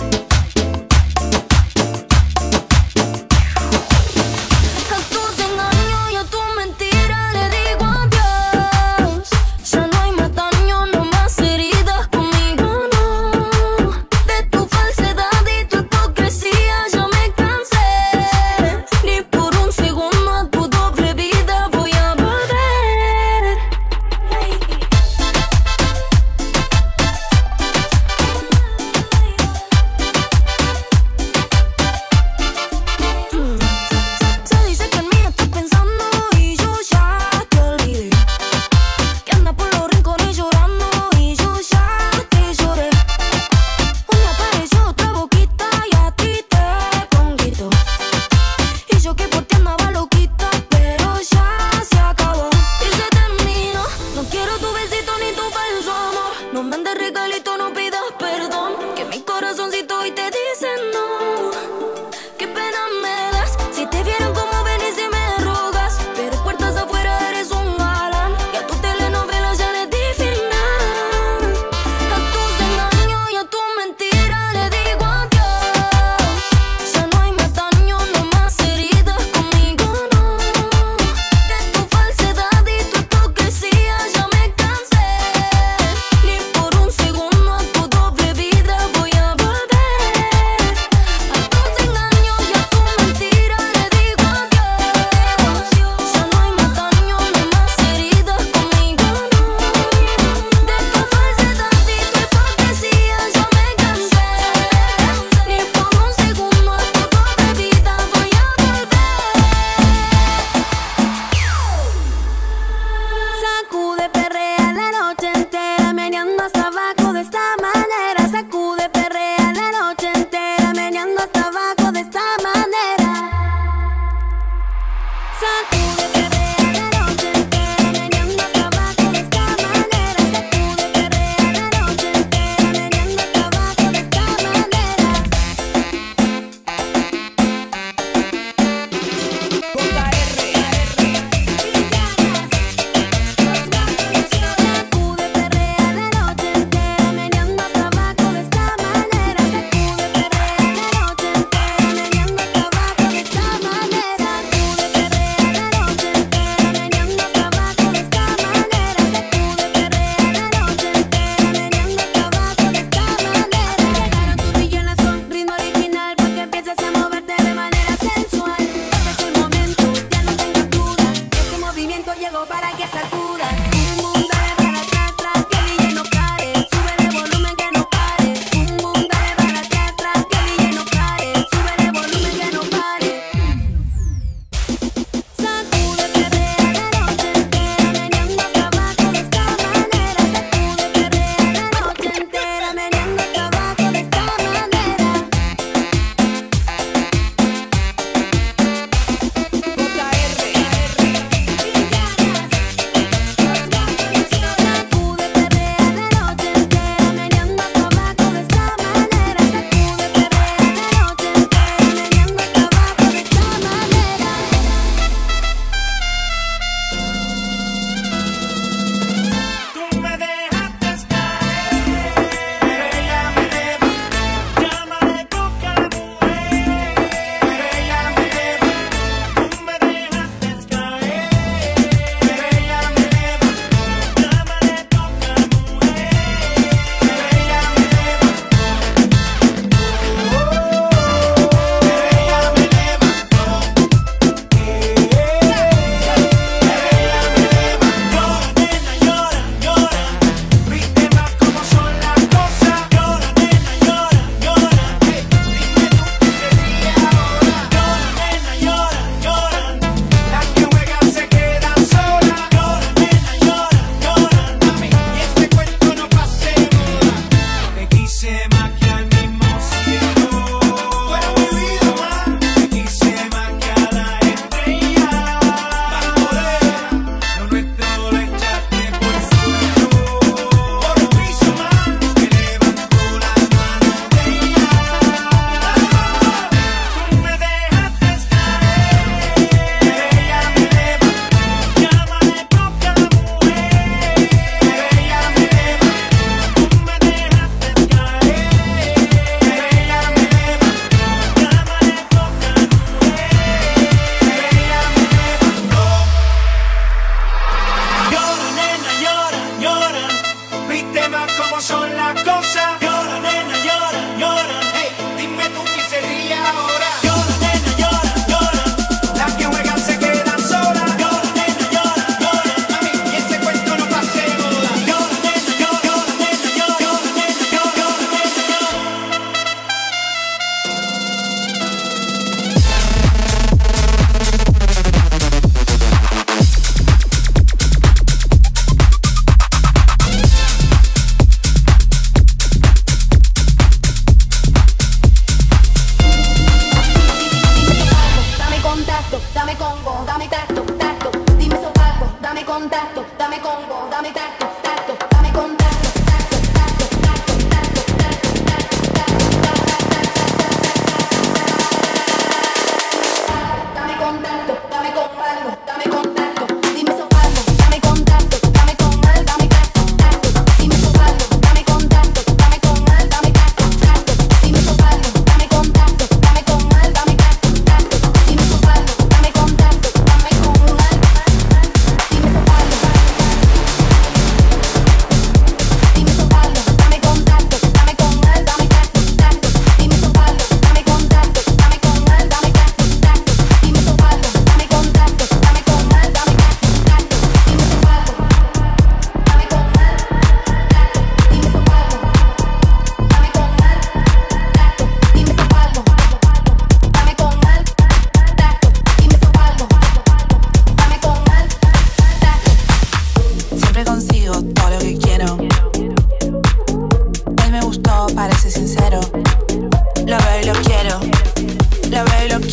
Con tu señor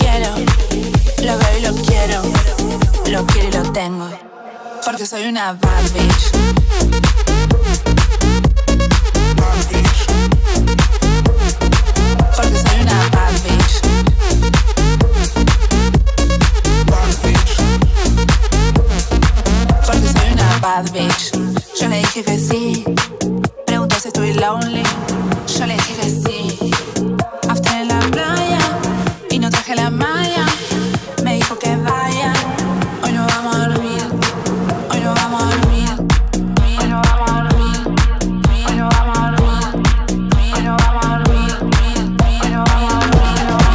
quiero, lo veo y lo quiero, lo quiero y lo tengo, porque soy una bad bitch. Bad bitch. Porque soy una bad bitch. Bad bitch. Porque soy una bad bitch. Yo le dije que sí, preguntó si estoy lonely. Yo le dije que sí. After en la playa y no traje la malla. Me dijo que vaya. Hoy no vamos a dormir. Hoy no vamos a dormir. Hoy no vamos a dormir. Hoy no vamos a dormir. Hoy no vamos a dormir. Hoy no vamos a dormir.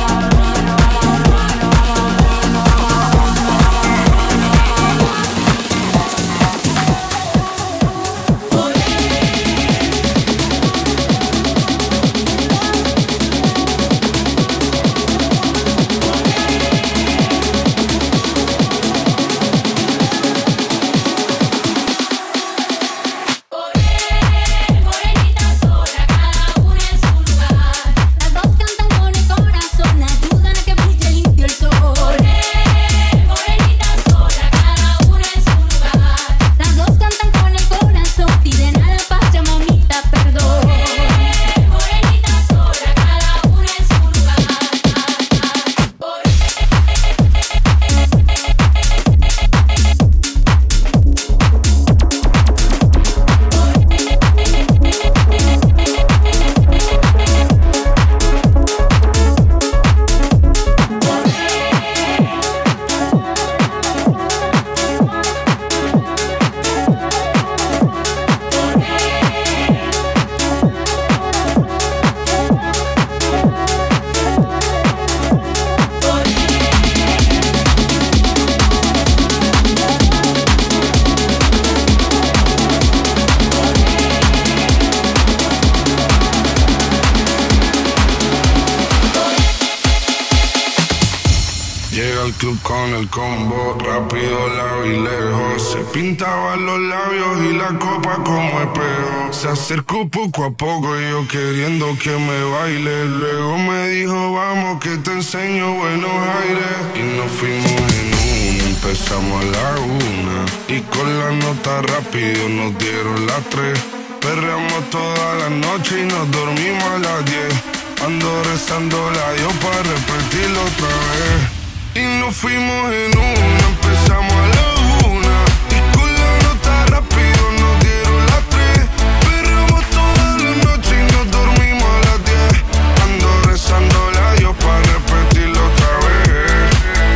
club con el combo, rápido, largo y lejos. Se pintaban los labios y la copa como espejo. Se acercó poco a poco y yo queriendo que me baile. Luego me dijo, vamos que te enseño buenos aires. Y nos fuimos en una, empezamos a la una. Y con la nota rápido nos dieron las tres. Perreamos toda la noche y nos dormimos a las diez. Ando rezándola yo para repetirlo otra vez. Y nos fuimos en una, empezamos a la una. Y con la nota rápido nos dieron las tres. Perreamos toda la noche y nos dormimos a las diez. Ando rezándola yo para repetirlo otra vez.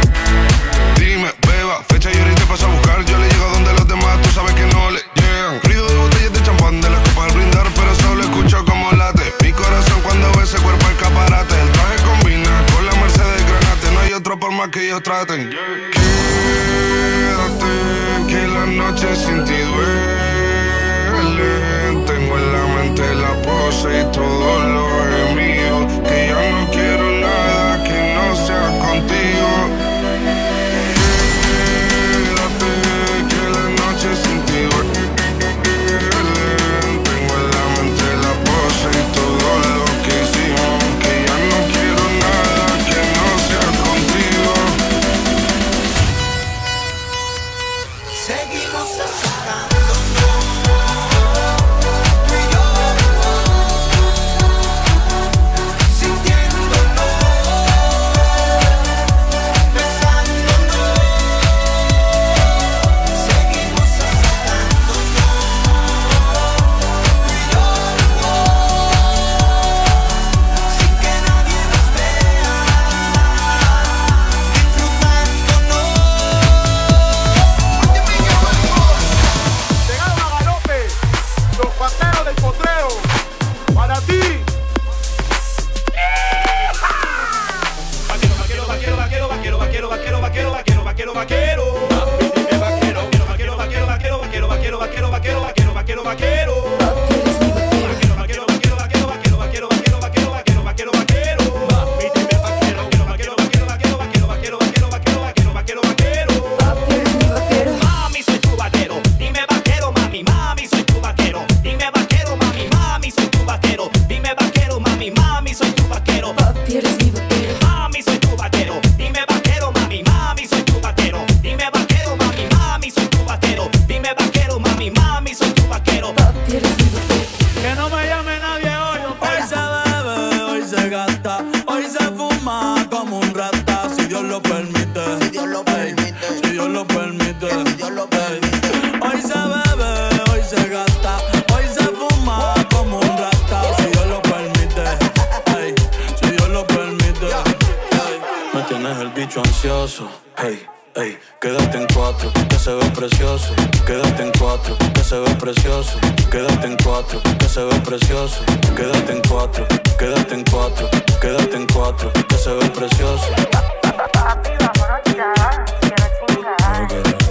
Dime, beba, fecha y ahorita paso a buscar. Yo le llego donde los demás, tú sabes que no le llegan. Ruido de botellas de champán de la copa al brindar, pero solo escucho como late mi corazón cuando ve ese cuerpo escaparate. El traje combina con la Mercedes Granate, no hay otro por más que ellos traten. Quédate, que la noche sin ti duele. Tengo en la mente la pose y todo lo gemido. Que ya no quiero nada que no sea contigo. Quédate, que la noche sin ti duele. Tengo en la mente la pose y todo lo que hicimos. Que ya no quiero nada que no sea contigo. Seguimos sacando. Papi, eres mi vaquero. Mami, soy tu vaquero. Dime lo permite. Si Dios lo permite. Si Dios lo permite. Si Dios lo permite. Hoy se bebe, hoy se gasta, hoy se fuma como un rata. Si Dios lo permite, ey, si Dios lo permite, ey. Me tienes el bicho ansioso, ey, ey. Quédate en cuatro, que se ve precioso. Quédate en cuatro, que se ve precioso. Quédate en cuatro, que se ve precioso. Quédate en cuatro, quédate en cuatro, quédate en cuatro, que se ve precioso. Papi, vámonos ya, quiero chingar.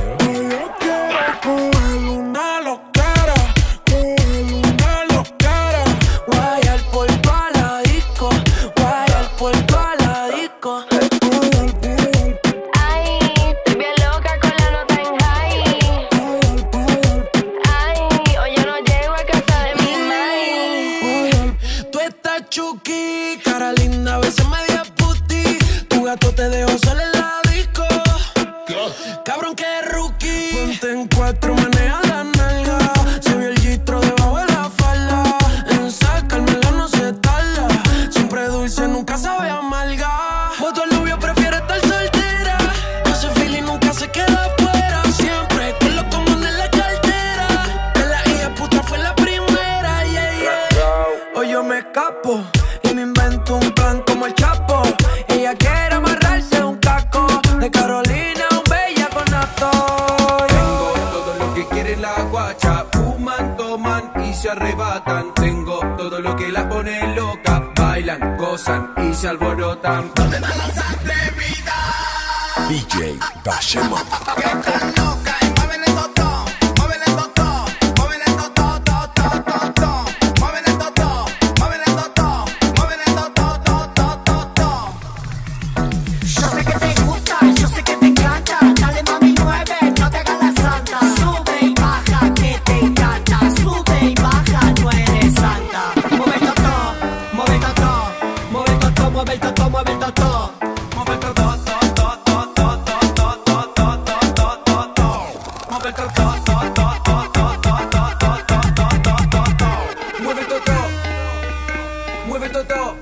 Chucky, cara linda, a veces media puti. Tu gato te dejó sola en la disco. Cabrón que rookie. Ponte en cuatro, maneja la nalga. Se vio el gistro debajo de la falda. En sacármela no se tarda. Siempre dulce, nunca sabe amarga. O tu novio prefiere estar soltera. Ese feeling nunca se queda afuera. Siempre con los comunes en la cartera. En la hija puta fue la primera, yeah, yeah. Hoy yo me escapo y me invento un plan como el Chapo. Ella quiere amarrarse un caco. De Carolina, un bella con nato. Tengo todo lo que quiere la guacha. Fuman, toman y se arrebatan. Tengo todo lo que la pone loca. Bailan, gozan y se alborotan. ¿Dónde están las atrevidas? D J Bashema. Que están locas y mueven el totó. Mueven el totó. Mueven el totó, totó, totó. Mueven el totó. Mueven el totó. Mueven el totó, totó, totó. Yo sé que te gusta, yo sé que te encanta. Dale mami nueve, no te hagas la santa. Sube y baja, que te encanta. Sube y baja, no eres santa. Mueve el totó, mueve el totó. Mueve el totó, mueve el totó, mueve el totó. Mueve el totó, totó, totó, totó, totó, totó, totó. Mueve el totó, totó, totó, totó, totó, totó, totó. Mueve el totó. Mueve el totó.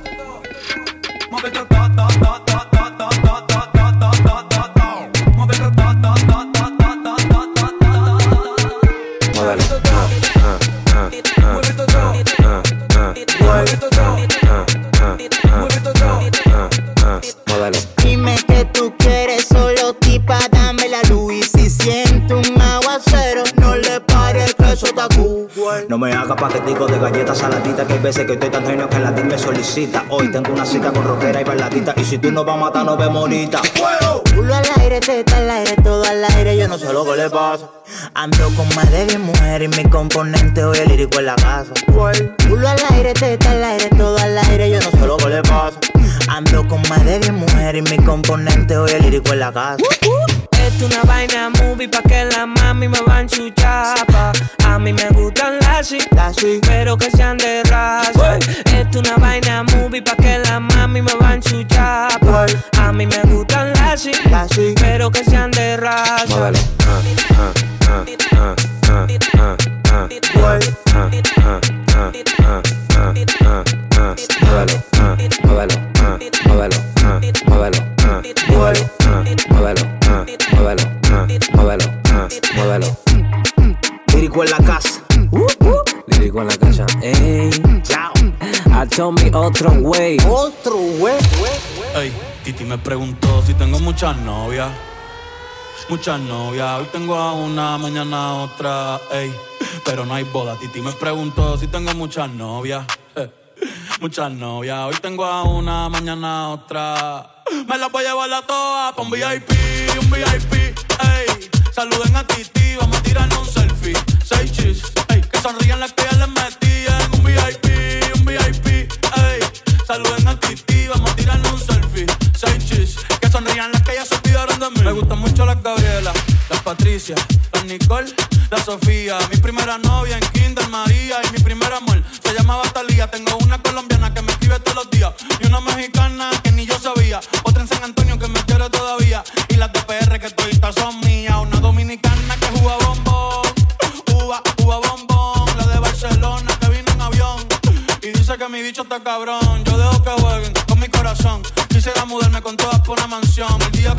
Mueve el totó, totó, totó, totó, totó, totó, totó. Mueve el totó, totó, totó, totó, totó, totó. Muévelo. Ah, ah, ah, Mueve el totó. ah, ah, Mueve el totó. ah, ah, Mueve el totó. ah, ah, muévelo. Dime que tú quieres solo tipa, dame la luz. Y si siento un aguacero, no le pares que eso está cool. No me haga paquetico de galletas saladitas, que hay veces que estoy tan genio que la D me solicita. Hoy tengo una cita con rockera y bailadita, y si tú no vas a matar, nos vemos ahorita. Culo al aire, teta al aire, todo al aire, yo no sé lo que le pasa. Ando con más de diez mujeres y mi componente hoy el lírico en la casa. Culo al aire, teta al aire, todo al aire, yo no sé lo que le pasa. Ando con más de diez mujeres y mi componente hoy el lírico en la casa. Esto es una vaina movie pa' que la mami me van su chapa. A mí me gustan las pero que sean de raza. Esto es una vaina movie pa' que la mami me van su chapa. A mí me gustan las pero que sean de raza. Muévelo. Ah, ah, ah, ah, ah, ah, ah, ah, ah, ah, ah, ah, ah. Muévelo. Ah, muévelo. Ah, muévelo. Ah, muévelo. Ah, muévelo. Ah, muévelo. Ah, muévelo. Ah, muévelo. Ah, muévelo. Lírico en la casa. Lírico en la casa. Ey, chao. I told me otro way. Otro way. Ey, Titi me preguntó si tengo muchas novias. Muchas novias, hoy tengo a una, mañana a otra, ey. Pero no hay boda. Titi me preguntó si tengo muchas novias. eh. Muchas novias, hoy tengo a una, mañana a otra. Me las voy a llevar a todas pa' un V I P, un V I P, ey. Saluden a Titi, vamos a tirarnos un selfie. Seis chis, ey. Que sonrían las que ya les metí en un V I P, un V I P, ey. Saluden a Titi, vamos a tirarnos un selfie. Seis chis, que sonrían las que ya se olvidaron de mí. Me gustan mucho las Gabriela, las Patricia, las Nicole, la Sofía. Mi primera novia en Kinder María y mi primer amor se llamaba Talía. Tengo una colombiana que me escribe todos los días y una mexicana que ni yo sabía. Otra en San Antonio que me quiere todavía y las de P R que toditas son mías. Una dominicana que juega bombón, uva, uva bombón. La de Barcelona que vino en avión y dice que mi bicho está cabrón. Yo dejo que jueguen con mi corazón. Quisiera mudarme con todas por una mansión. El día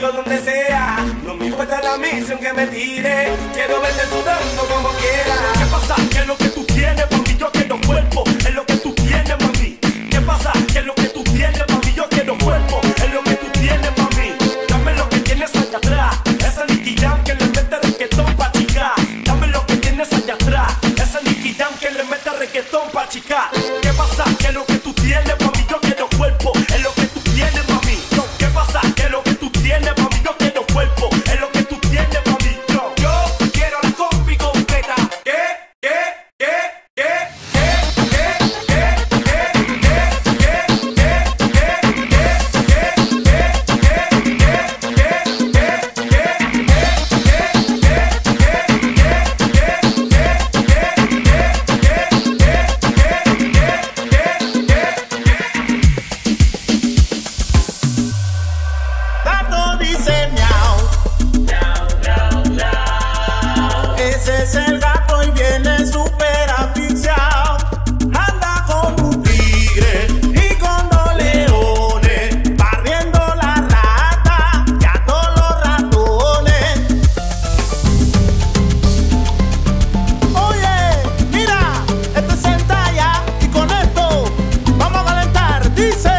contigo donde sea. No me importa la misión que me tire. Quiero verte sudando como quiera. ¿Qué pasa? ¿Qué es lo que tú tienes, mami? Yo quiero cuerpo. Es lo que tú tienes, mami. ¿Qué pasa? ¿Qué es lo que tú tienes, mami? Yo quiero cuerpo. Es lo que tú tienes, mami. Dame lo que tienes allá atrás. Esa Nicky Jam que le mete reggaetón pa' chicar. Dame lo que tienes allá atrás. Esa Nicky Jam que le mete reggaetón pa' chicar. ¿Qué pasa? ¿Qué es lo que tú tienes, mami? Yo quiero cuerpo. Es lo que tú tienes, mami. ¿Qué pasa? ¿Qué es lo que tú tienes, mami? Yo quiero cuerpo. Es lo que tú tienes, mami. Yo, yo quiero la combi completa. ¿Qué? ¿Qué? ¿Qué? ¿Qué? Gato dice miau. Ese es el gato y viene súper asfixiado. Anda con un tigre y con dos leones, barriendo la rata y a todos los ratones. Oye, mira, este es el talla y con esto vamos a calentar. Dice.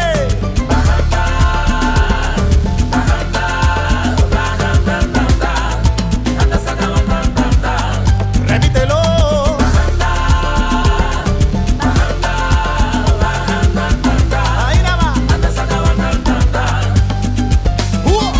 Repítelo. Ahí nada más. Uh.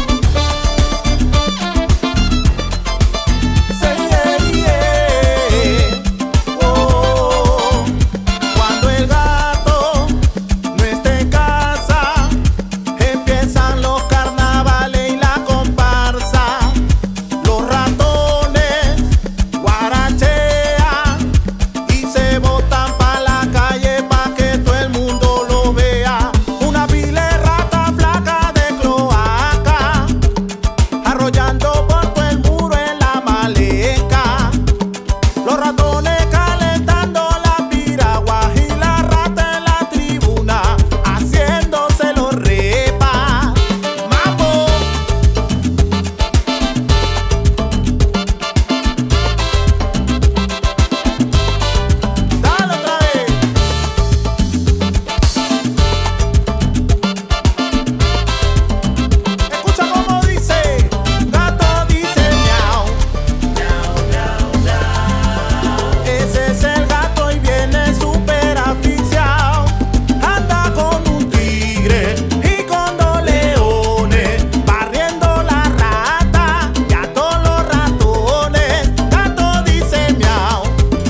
Sí, yeah. Oh. Cuando el gato no esté en casa, empiezan los carnavales y la comparsa. Los ratones guarachean y se botan pa' la calle pa' que todo el mundo lo vea. Una pila de rata flaca de cloaca, arrollando por todo el muro en la maleca. Los ratones calentando la piragua y la rata en la tribuna, haciéndose los repas. ¡Mambo! Dale otra vez. Escucha cómo dice. Gato dice miau. Ese es el gato y viene súper asfixiado. Anda con un tigre y con dos leones, barriendo la rata y a todos los ratones. Gato dice miau.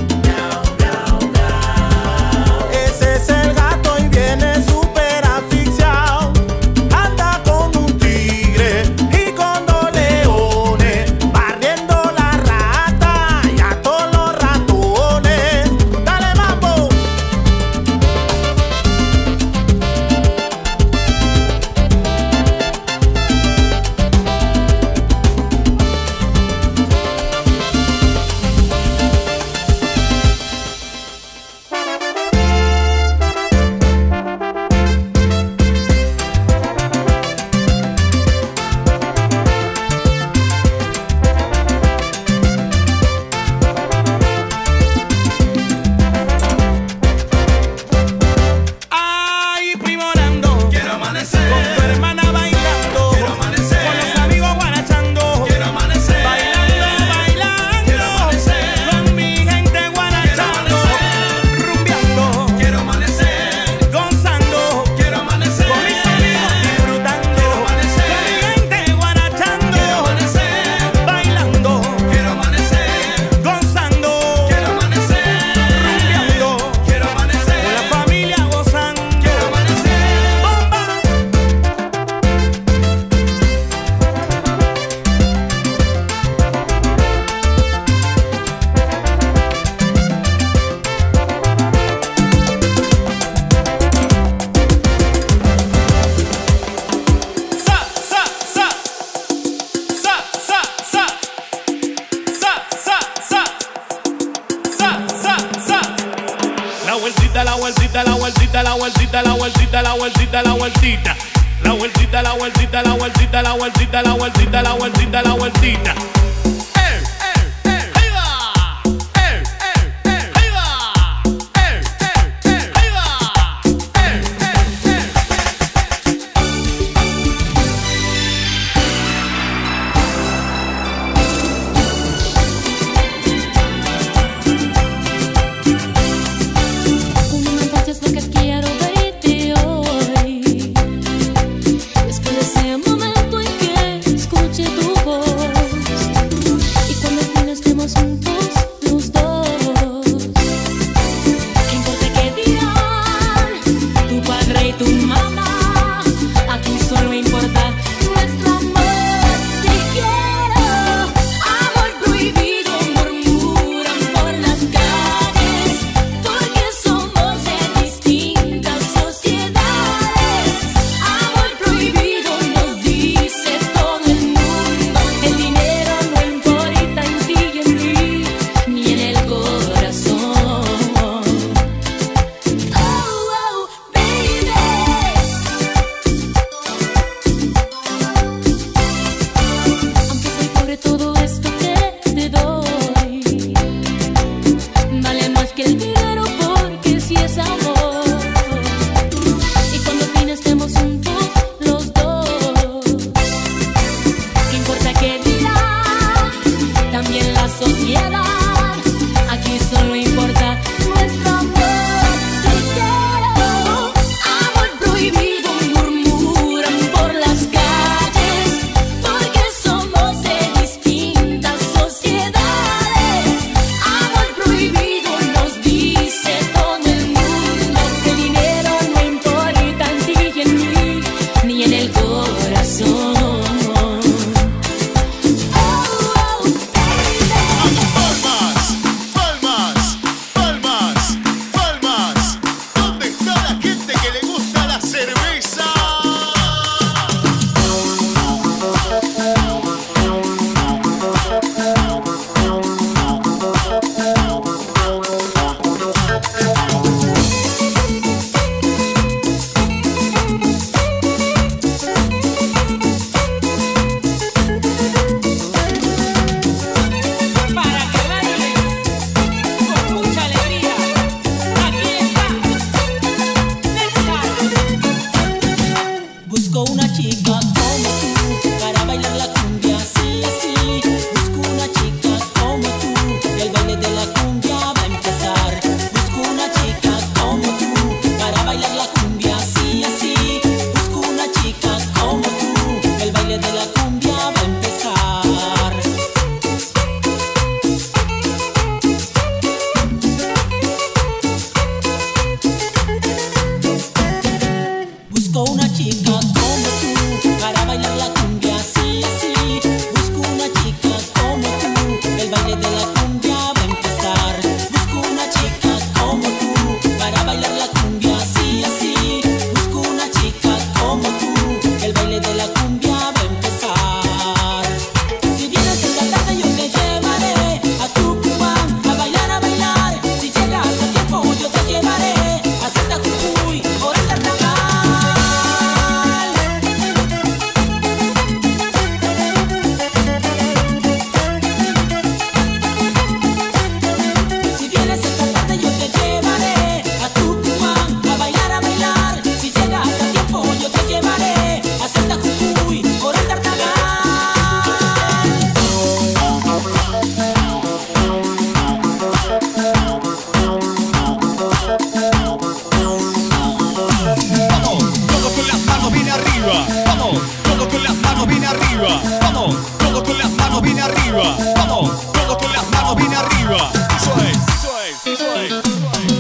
Ese es el gato y viene súper asfixiado. Anda con un tigre y con dos leones, barriendo la rata y a todos los ratones. Dale mambo. Ay, primorando. Quiero amanecer. Con tu hermana bailando. Quiero amanecer. Con los amigos guarachando. Quiero amanecer. Bailando, bailando. Quiero amanecer. Con mi gente guarachando. Rumbeando. Quiero amanecer. Gozando. Quiero amanecer. Con mis amigos disfrutando. Quiero amanecer. Con mi gente guarachando. Quiero amanecer. Bailando. Quiero amanecer. Gozando. Quiero amanecer. Rumbeando. Quiero amanecer. Con la familia gozando. Quiero amanecer. Bomba. Sa, sa, sa. Sa, sa, sa. Sa, sa, sa. Sa, sa, sa. La vueltita, la vueltita, la vueltita, la vueltita, la vueltita, la vueltita, la vueltita. La La vueltita, la vueltita, la vueltita, la vueltita, la vueltita, la vueltita, la vueltita. arriba, vamos, todos con las manos bien arriba. Eso es, eso es, eso es.